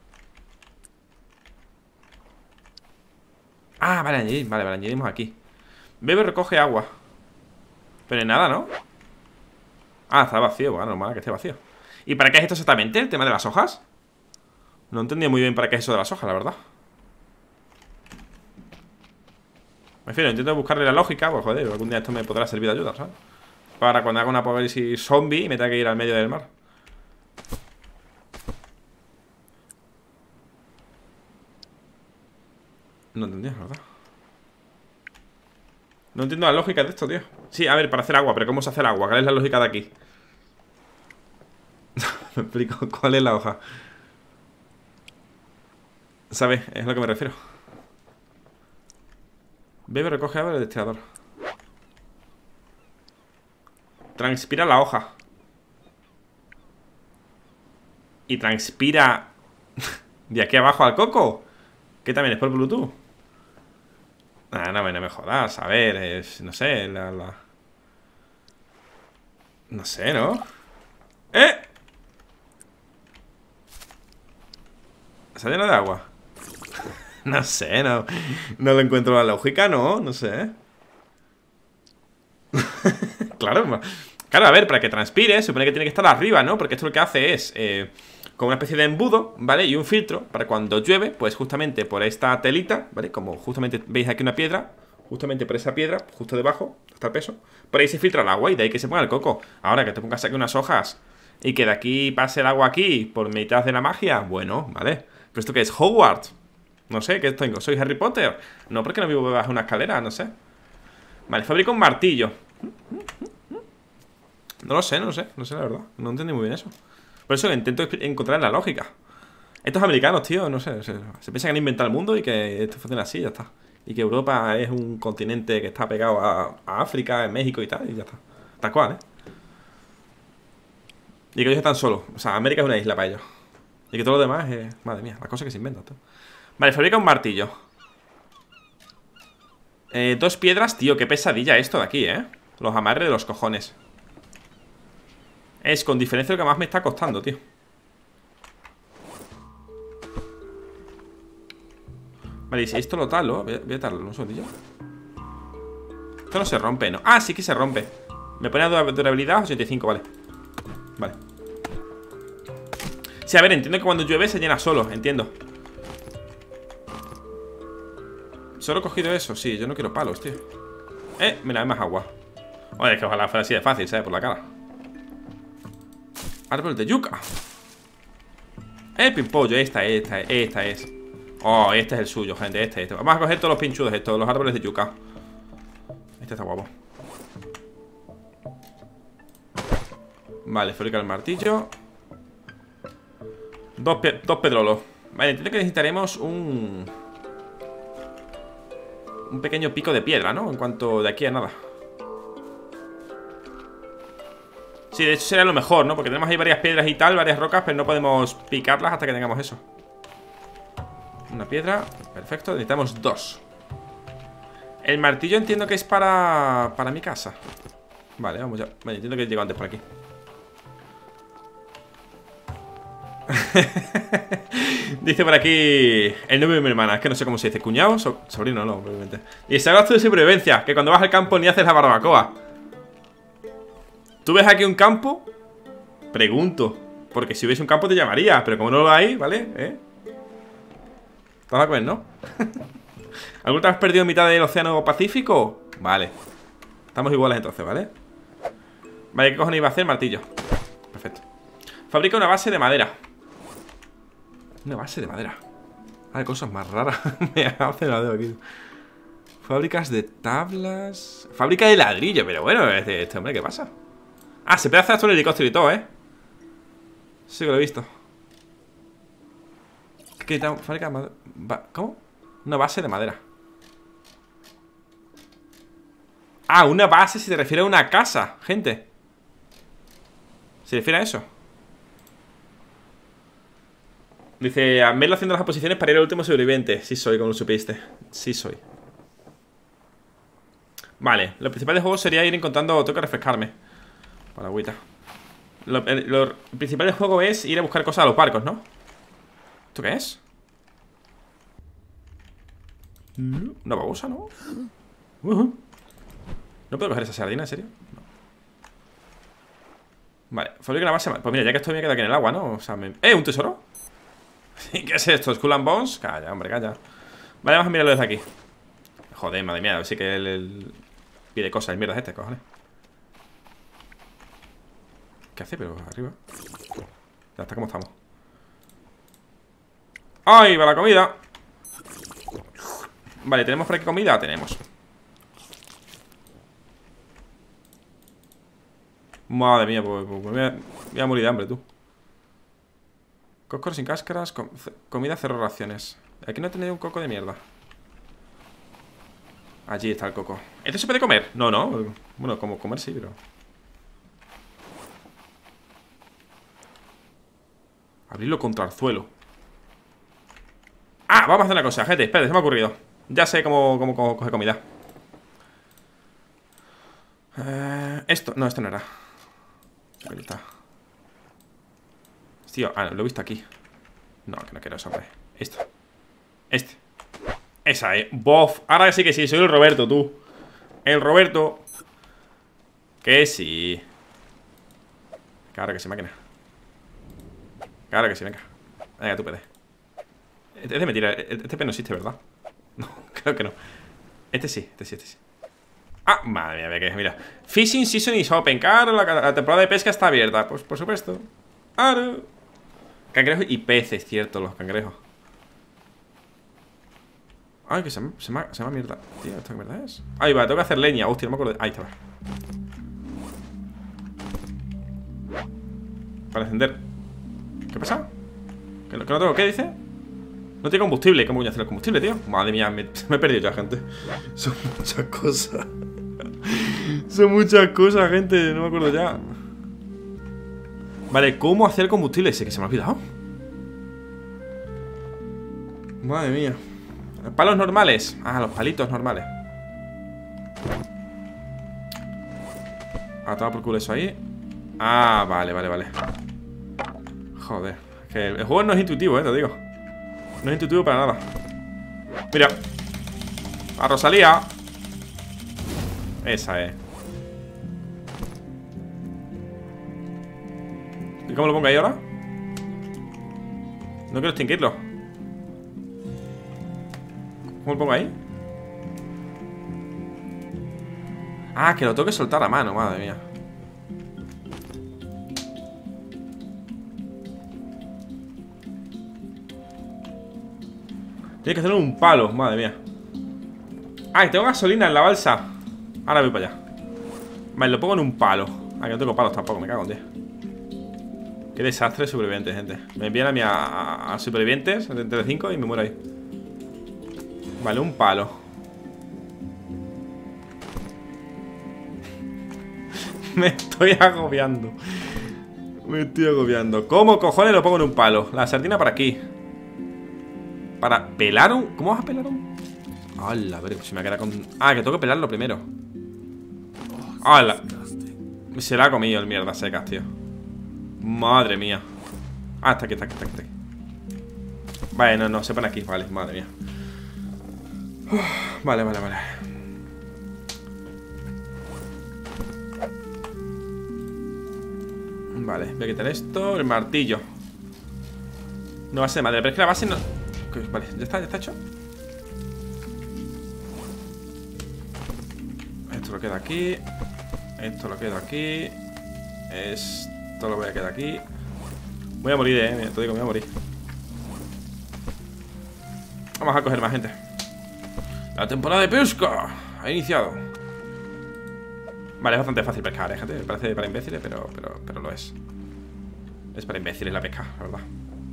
Ah, vale, añadir, vale, vale, añadimos aquí. Bebe, recoge agua. Pero en nada, ¿no? Ah, está vacío, bueno, normal que esté vacío. ¿Y para qué es esto exactamente? ¿El tema de las hojas? No entendía muy bien para qué es eso de las hojas, la verdad. Me refiero, intento buscarle la lógica. Pues joder, algún día esto me podrá servir de ayuda, ¿sabes? Para cuando haga una apocalipsis zombie y me tenga que ir al medio del mar. No entendía, la verdad. No entiendo la lógica de esto, tío. Sí, a ver, para hacer agua, pero ¿cómo se hace el agua? ¿Cuál es la lógica de aquí? Me explico, ¿cuál es la hoja? ¿Sabes? Es a lo que me refiero. Bebe, recoge agua del destilador. Transpira la hoja. Y transpira de aquí abajo al coco. ¿Qué también es por Bluetooth? Ah, no, no me jodas. A ver, es, no sé, la, la... No sé, ¿no? ¡Eh! ¿Está lleno de agua? No sé, no. No le encuentro la lógica, ¿no? No sé. Claro, claro, a ver, para que transpire, supone que tiene que estar arriba, ¿no? Porque esto lo que hace es eh, como una especie de embudo, ¿vale? Y un filtro para cuando llueve, pues justamente por esta telita, ¿vale? Como justamente veis aquí una piedra, justamente por esa piedra, justo debajo, está el peso, por ahí se filtra el agua y de ahí que se ponga el coco. Ahora que te pongas aquí unas hojas y que de aquí pase el agua aquí por mitad de la magia, bueno, ¿vale? ¿Pero esto qué es? ¿Hogwarts? No sé, ¿qué tengo? ¿Soy Harry Potter? No, porque no vivo bajo una escalera, no sé. Vale, fabrico un martillo. No lo sé, no lo sé, no sé la verdad. No entendí muy bien eso. Por eso intento encontrar la lógica. Estos americanos, tío, no sé, se, se piensan que han inventado el mundo y que esto funciona así, ya está. Y que Europa es un continente que está pegado a, a África, en México y tal, y ya está. Tal cual, ¿eh? Y que ellos están solos. O sea, América es una isla para ellos. Y que todo lo demás es... Madre mía, las cosas que se inventan, tío. Vale, fabrica un martillo. Eh, dos piedras, tío, qué pesadilla esto de aquí, ¿eh? Los amarres de los cojones. Es con diferencia lo que más me está costando, tío. Vale, y si esto lo talo, voy a, voy a talarlo un segundillo. Esto no se rompe, ¿no? Ah, sí que se rompe. Me pone a durabilidad ochenta y cinco, vale. Vale. Sí, a ver, entiendo que cuando llueve se llena solo, entiendo. ¿Solo he cogido eso? Sí, yo no quiero palos, tío. Eh, mira, hay más agua. Oye, es que ojalá fuera así de fácil, ¿sabes? Por la cara. Árbol de yuca. El pimpollo, esta, esta, esta es. Oh, este es el suyo, gente, este, este. Vamos a coger todos los pinchudos estos, los árboles de yuca. Este está guapo. Vale, fabrica el martillo. Dos, dos pedrolos. Vale, entiendo que necesitaremos un... Un pequeño pico de piedra, ¿no? En cuanto de aquí a nada. Sí, de hecho sería lo mejor, ¿no? Porque tenemos ahí varias piedras y tal, varias rocas, pero no podemos picarlas hasta que tengamos eso. Una piedra, perfecto, necesitamos dos. El martillo entiendo que es para... Para mi casa. Vale, vamos ya. Vale, entiendo que llego antes por aquí. Dice por aquí el novio de mi hermana, es que no sé cómo se dice, cuñado, so sobrino, no, obviamente. Y se habla de supervivencia, que cuando vas al campo ni haces la barbacoa. ¿Tú ves aquí un campo? Pregunto, porque si hubiese un campo te llamaría, pero como no lo hay, ¿vale? ¿Eh? ¿Te vas a comer, no? ¿Alguna vez has perdido mitad del océano Pacífico? Vale. Estamos iguales entonces, ¿vale? Vale, ¿qué cojones iba a hacer? Martillo. Perfecto. Fabrica una base de madera. Una base de madera. Hay cosas más raras. Me hace la dedo aquí. Fábricas de tablas. Fábrica de ladrillo. Pero bueno, este, este hombre, ¿qué pasa? Ah, se puede hacer hasta un helicóptero y todo, ¿eh? Sí que lo he visto. ¿Qué tal? Fábrica de madera. ¿Cómo? Una base de madera. Ah, una base si te refiere a una casa, gente. ¿Se refiere a eso? Dice, a Melo haciendo las oposiciones para ir al último sobreviviente. Sí soy, como lo supiste. Sí soy. Vale, lo principal del juego sería ir encontrando... Tengo que refrescarme. Para agüita. Lo, lo, lo principal del juego es ir a buscar cosas a los barcos, ¿no? ¿Esto qué es? Una babosa, ¿no? Uh-huh. ¿No puedo coger esa sardina, en serio? No. Vale, fabrica una base. Pues mira, ya que estoy me quedo aquí en el agua, ¿no? O sea, me... ¡Eh! ¿Un tesoro? ¿Qué es esto? ¿Skull and Bones? Calla, hombre, calla. Vale, vamos a mirarlo desde aquí. Joder, madre mía, a ver si que él, él pide cosas y mierdas este, cojones. ¿Qué hace? Pero arriba. Ya está, como estamos. ¡Ay, va la comida! Vale, ¿tenemos por aquí comida? Tenemos. Madre mía, pues, pues, pues voy, a, voy a morir de hambre, tú. Cocos sin cáscaras, com comida, cero raciones. Aquí no he tenido un coco de mierda. Allí está el coco. ¿Esto se puede comer? No, no. Bueno, como comer sí, pero... Abrirlo contra el suelo. Ah, vamos a hacer una cosa, gente. Espérate, se me ha ocurrido. Ya sé cómo, cómo, cómo coger comida. eh, Esto, no, esto no era. Ahí está. Tío, ah, lo he visto aquí. No, que no quiero eso, hombre. Esto. Este. Esa, eh. Bof. Ahora sí que sí, soy el Roberto, tú. El Roberto. Que sí. Claro que sí, máquina. Claro que sí, venga. Venga, tú puedes. Este es de mentira. Este pez no existe, ¿verdad? No, creo que no. Este sí, este sí, este sí. Ah, madre mía, mira. Fishing season is open. Claro, la, la temporada de pesca está abierta. Pues por supuesto. Claro. Cangrejos y peces, cierto, los cangrejos. Ay, que se me, se me, se me mierda. Tío, ¿esto qué mierda es? Ahí va, tengo que hacer leña. Hostia, no me acuerdo de... Ahí está. Para encender. ¿Qué pasa? ¿Que no, que no tengo? ¿Qué dice? No tiene combustible. ¿Cómo voy a hacer el combustible, tío? Madre mía, me, me he perdido ya, gente. Son muchas cosas. Son muchas cosas, gente. No me acuerdo ya. Vale, ¿cómo hacer combustible? Ese que se me ha olvidado. Madre mía. Palos normales. Ah, los palitos normales. Ah, toma por culo eso ahí. Ah, vale, vale, vale. Joder. Que el juego no es intuitivo, eh, te digo. No es intuitivo para nada. Mira. A Rosalía. Esa es. ¿Y cómo lo pongo ahí ahora? No quiero extinguirlo. ¿Cómo lo pongo ahí? Ah, que lo tengo que soltar a mano, madre mía. Tiene que hacer un palo, madre mía. Ah, que tengo gasolina en la balsa. Ahora voy para allá. Vale, lo pongo en un palo. Ah, que no tengo palos tampoco, me cago en diez. Qué desastre de supervivientes, gente. Me envían a mí a, a, a supervivientes entre cinco y me muero ahí. Vale, un palo. Me estoy agobiando. Me estoy agobiando. ¿Cómo cojones lo pongo en un palo? La sardina para aquí. Para pelar un... ¿Cómo vas a pelar un...? ¡Hala! A ver, se me queda con... Ah, que tengo que pelarlo primero. ¡Hala! Se la ha comido el mierda secas, tío. Madre mía. Ah, está aquí, está aquí, está aquí, está aquí. Vale, no, no, se pone aquí. Vale, madre mía. Uf, vale, vale, vale. Vale, voy a quitar esto. El martillo. No base de madera, pero es que la base no... Vale, ya está, ya está hecho. Esto lo queda aquí. Esto lo queda aquí. Esto lo voy a quedar aquí. Voy a morir, eh, te digo, me voy a morir. Vamos a coger más gente. La temporada de pesca ha iniciado. Vale, es bastante fácil pescar, eh, gente. Me parece para imbéciles, pero, pero, pero lo es. Es para imbéciles la pesca, la verdad.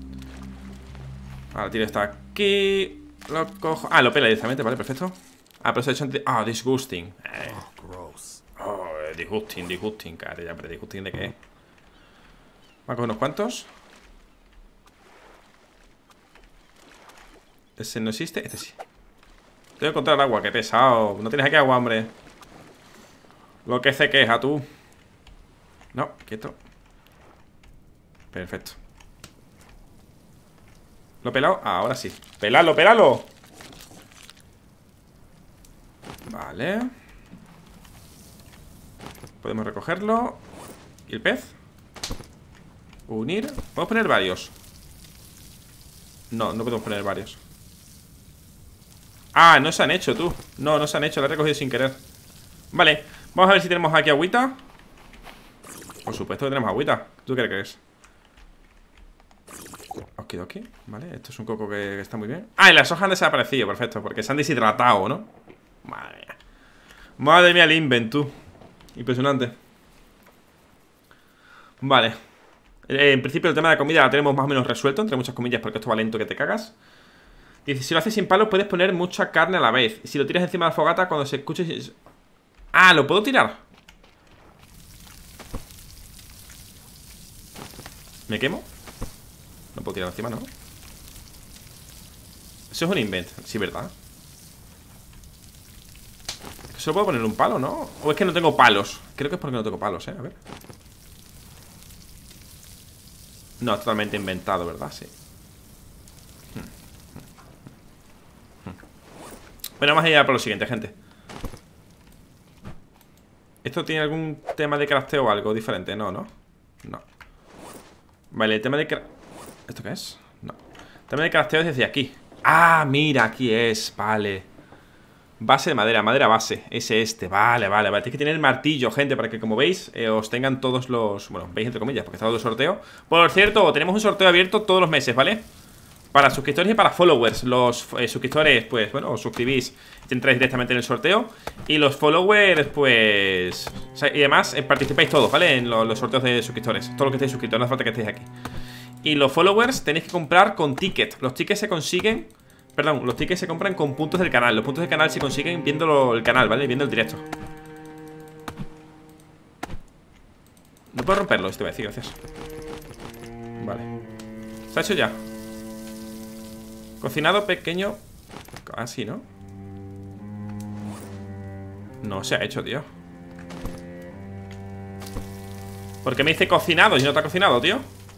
Ahora tiro esto aquí. Lo cojo. Ah, lo pela directamente, vale, perfecto. Ah, pero se ha hecho antes. Ah, disgusting. Eh. Oh, disgusting, disgusting, cara, ya, pero disgusting de qué. Vamos a coger unos cuantos. Ese no existe, este sí. Tengo que encontrar agua, qué pesado. No tienes aquí agua, hombre. Lo que se queja tú. No, quieto. Perfecto. ¿Lo he pelado? Ah, ahora sí. ¡Pelalo, pelalo! Vale. Podemos recogerlo. ¿Y el pez? Unir. ¿Podemos poner varios? No, no podemos poner varios. Ah, no se han hecho, tú. No, no se han hecho, lo he recogido sin querer. Vale, vamos a ver si tenemos aquí agüita. Por supuesto que tenemos agüita. ¿Tú qué crees? Ok, Okidoki, vale, esto es un coco que está muy bien. Ah, y las hojas han desaparecido, perfecto, porque se han deshidratado, ¿no? Madre mía. Madre mía el invent, tú. Impresionante. Vale. eh, En principio el tema de la comida la tenemos más o menos resuelto, entre muchas comillas, porque esto va lento que te cagas. Dice, si lo haces sin palos puedes poner mucha carne a la vez. Si lo tiras encima de la fogata cuando se escuche... Ah, ¿lo puedo tirar? ¿Me quemo? No puedo tirar encima, ¿no? Eso es un invent, sí, ¿verdad? Solo puedo poner un palo, ¿no? O es que no tengo palos. Creo que es porque no tengo palos, ¿eh? A ver. No, es totalmente inventado, ¿verdad? Sí. Bueno, vamos a ir a por lo siguiente, gente. ¿Esto tiene algún tema de crafteo o algo diferente? No, ¿no? No. Vale, el tema de... ¿Esto qué es? No. El tema de crafteo es desde aquí. Ah, mira, aquí es, vale. Base de madera, madera base. Es este, vale, vale, vale. Tienes que tener martillo, gente, para que, como veis, eh, os tengan todos los... Bueno, veis entre comillas, porque está todo el sorteo. Por cierto, tenemos un sorteo abierto todos los meses, ¿vale? Para suscriptores y para followers. Los eh, suscriptores, pues, bueno, os suscribís y entráis directamente en el sorteo. Y los followers, pues... O sea, y además, eh, participáis todos, ¿vale? En lo, los sorteos de suscriptores. Todo lo que estéis suscritos, no hace falta que estéis aquí. Y los followers tenéis que comprar con ticket. Los tickets se consiguen... Perdón, los tickets se compran con puntos del canal. Los puntos del canal se consiguen viendo lo, el canal, ¿vale? Viendo el directo. No puedo romperlo, esto voy a decir, gracias. Vale. ¿Se ha hecho ya? Cocinado pequeño. Así, ¿no? No se ha hecho, tío. ¿Por qué me dice cocinado y no está cocinado, tío?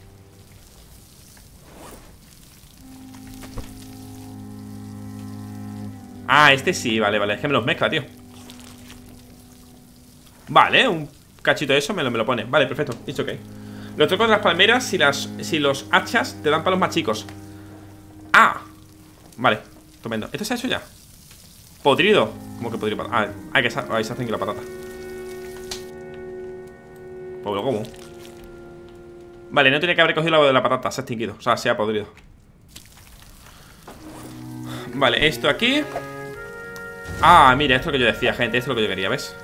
Ah, este sí, vale, vale. Es que me los mezcla, tío. Vale, un cachito de eso me lo, me lo pone. Vale, perfecto, dicho ok. Los trucos de las palmeras, si, las, si los hachas te dan palos más chicos. Ah, vale, estupendo. ¿Esto se ha hecho ya? ¿Podrido? ¿Cómo que podrido? Ah, hay que ahí se hacen la patata. Pues lo como. Vale, no tenía que haber cogido la de la patata. Se ha extinguido, o sea, se ha podrido. Vale, esto aquí. Ah, mira, esto es lo que yo decía, gente. Esto es lo que yo quería, ¿ves?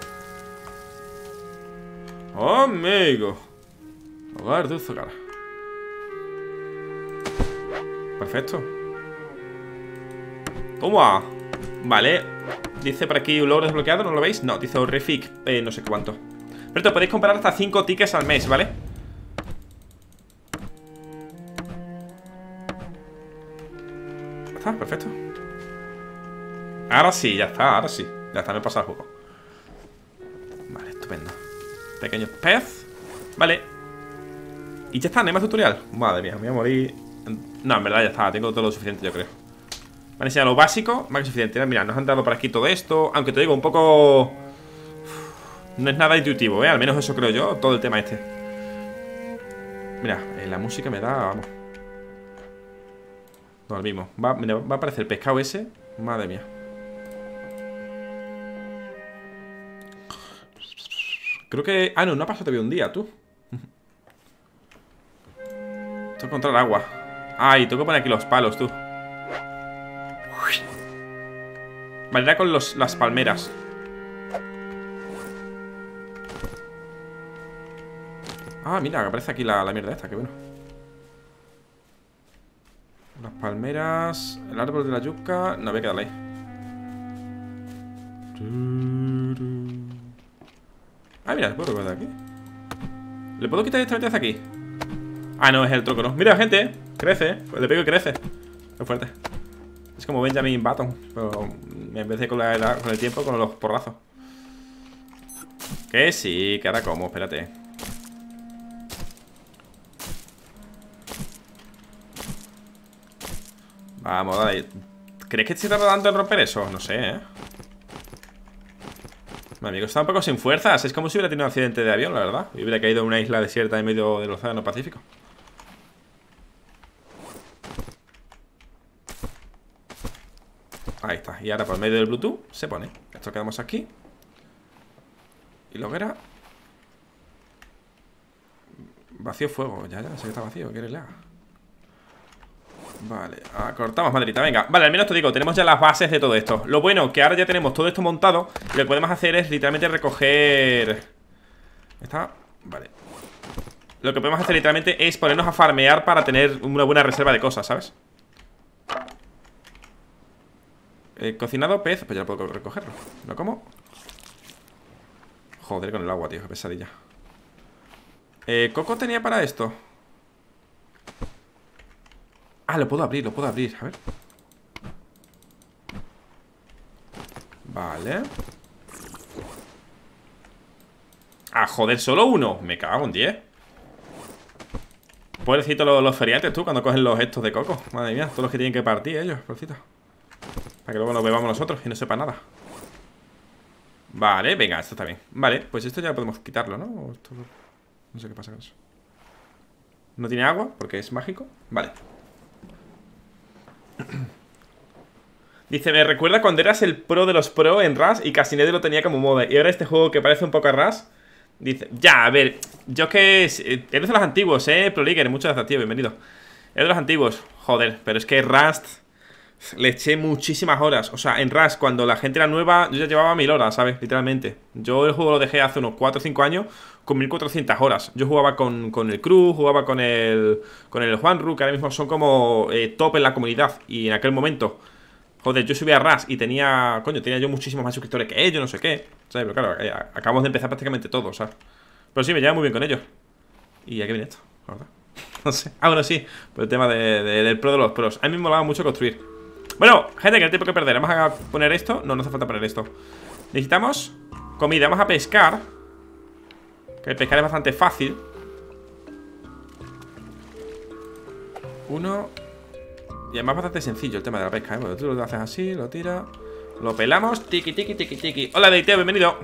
Amigo. Hogar de azúcar. Perfecto. Toma. Vale. Dice por aquí un logro desbloqueado, ¿no lo veis? No, dice horrific, eh, no sé cuánto. Pero podéis comprar hasta cinco tickets al mes, ¿vale? Está, perfecto. Ahora sí, ya está, ahora sí. Ya está, me he pasado el juego. Vale, estupendo. Pequeño pez. Vale. Y ya está, no hay más tutorial. Madre mía, me voy a morir. No, en verdad ya está, tengo todo lo suficiente, yo creo. Me han enseñado lo básico, más que suficiente. Mira, nos han dado por aquí todo esto. Aunque te digo, un poco... No es nada intuitivo, ¿eh? Al menos eso creo yo, todo el tema este. Mira, eh, la música me da... Vamos. No, el mismo. Va, va a aparecer el pescado ese. Madre mía. Creo que... Ah, no, no ha pasado todavía un día, tú. Tengo que encontrar agua. Ay, tengo que poner aquí los palos, tú. Vale, era con los, las palmeras. Ah, mira, que aparece aquí la, la mierda esta, qué bueno. Las palmeras. El árbol de la yuca. No, voy a quedarle ahí. Ah, mira, ¿le puedo recordar aquí? ¿Le puedo quitar esta vez aquí? Ah, no, es el tronco, ¿no? Mira, gente, crece, pues le pego y crece. Qué fuerte. Es como Benjamin Button, pero en vez de con, la, con el tiempo, con los porrazos. Que sí, que ahora como, espérate. Vamos, dale. ¿Crees que se tarda tanto en romper eso? No sé, ¿eh? Mi amigo está un poco sin fuerzas. Es como si hubiera tenido un accidente de avión, la verdad. Y hubiera caído en una isla desierta en medio del océano Pacífico. Ahí está. Y ahora por medio del Bluetooth se pone. Esto quedamos aquí. Y lo que era... Vacío fuego. Ya, ya, sé que está vacío. ¿Qué quieres le haga? Vale, ah, cortamos maderita, venga. Vale, al menos te digo, tenemos ya las bases de todo esto. Lo bueno, que ahora ya tenemos todo esto montado. Lo que podemos hacer es literalmente recoger... ¿Está? Vale. Lo que podemos hacer literalmente es ponernos a farmear para tener una buena reserva de cosas, ¿sabes? Eh, cocinado pez, pues ya puedo recogerlo. ¿Lo como? Joder, con el agua, tío, qué pesadilla. Eh, ¿Coco tenía para esto? Ah, lo puedo abrir, lo puedo abrir, a ver. Vale. Ah, joder, solo uno. Me cago en diez. Pobrecito los, los feriantes, tú, cuando cogen los estos de coco. Madre mía, todos los que tienen que partir ellos, pobrecito. Para que luego nos bebamos nosotros y no sepa nada. Vale, venga, esto está bien. Vale, pues esto ya podemos quitarlo, ¿no? Esto... No sé qué pasa con eso. No tiene agua porque es mágico. Vale. Dice, me recuerda cuando eras el pro de los pro en Rush y casi nadie lo tenía como moda. Y ahora este juego que parece un poco a Rush. Dice, ya, a ver, yo es que eres de los antiguos, eh, Pro Leaguer, muchas gracias, tío, bienvenido. Eres de los antiguos, joder, pero es que Rust le eché muchísimas horas. O sea, en Rust, cuando la gente era nueva, yo ya llevaba mil horas, ¿sabes? Literalmente. Yo el juego lo dejé hace unos cuatro o cinco años con mil cuatrocientas horas. Yo jugaba con, con el Cruz, jugaba con el Con el Juanru, que ahora mismo son como eh, top en la comunidad. Y en aquel momento, joder, yo subía a Rust y tenía, coño, tenía yo muchísimos más suscriptores que ellos, no sé qué, ¿sabes? Pero claro, eh, acabamos de empezar prácticamente todos, ¿sabes? Pero sí, me lleva muy bien con ellos. ¿Y a qué viene esto? La verdad. No sé. Ah, bueno, sí, por el tema de, de, del pro de los pros. A mí me molaba mucho construir. Bueno, gente, que no hay tiempo que perder. Vamos a poner esto. No, no hace falta poner esto. Necesitamos comida. Vamos a pescar. Que el pescar es bastante fácil. Uno. Y además bastante sencillo el tema de la pesca, ¿eh? Porque tú lo haces así, lo tiras, lo pelamos. Tiki, tiki, tiki, tiki. Hola, Deiteo, bienvenido.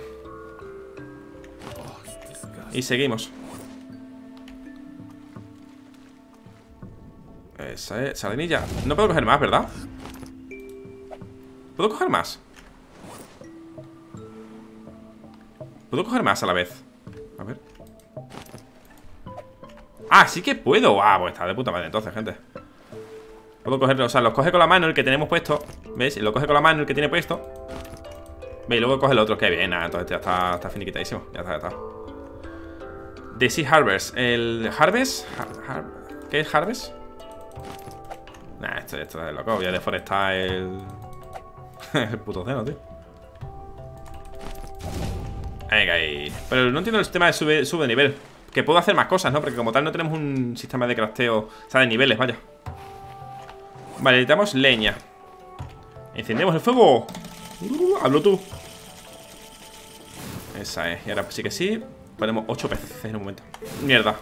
Y seguimos. Esa es, salinilla. No puedo coger más, ¿verdad? ¿Puedo coger más? ¿Puedo coger más a la vez? A ver. Ah, sí que puedo. Ah, pues está de puta madre entonces, gente. Puedo cogerlo, o sea, los coge con la mano el que tenemos puesto. ¿Ves? Y lo coge con la mano el que tiene puesto. Ve, y luego coge el otro. Que bien, nada, entonces ya está, está finiquitadísimo. Ya está, ya está. The Sea Harvest. El Harvest. Har Har ¿Qué es Harvest? Nah, esto, esto es loco. Voy a deforestar el. El puto océano, tío. Venga ahí. Pero no entiendo el sistema de sube, sube de nivel. Que puedo hacer más cosas, ¿no? Porque como tal no tenemos un sistema de crafteo. O sea, de niveles, vaya. Vale, necesitamos leña. Encendemos el fuego. uh, Hablo tú. Esa es, y ahora sí que sí. Ponemos ocho peces en un momento. Mierda.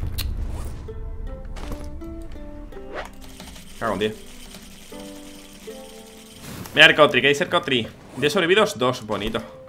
Cago en diez. Mira el Cotri, ¿qué dice el Cotri? diez sobrevividos, dos, bonito.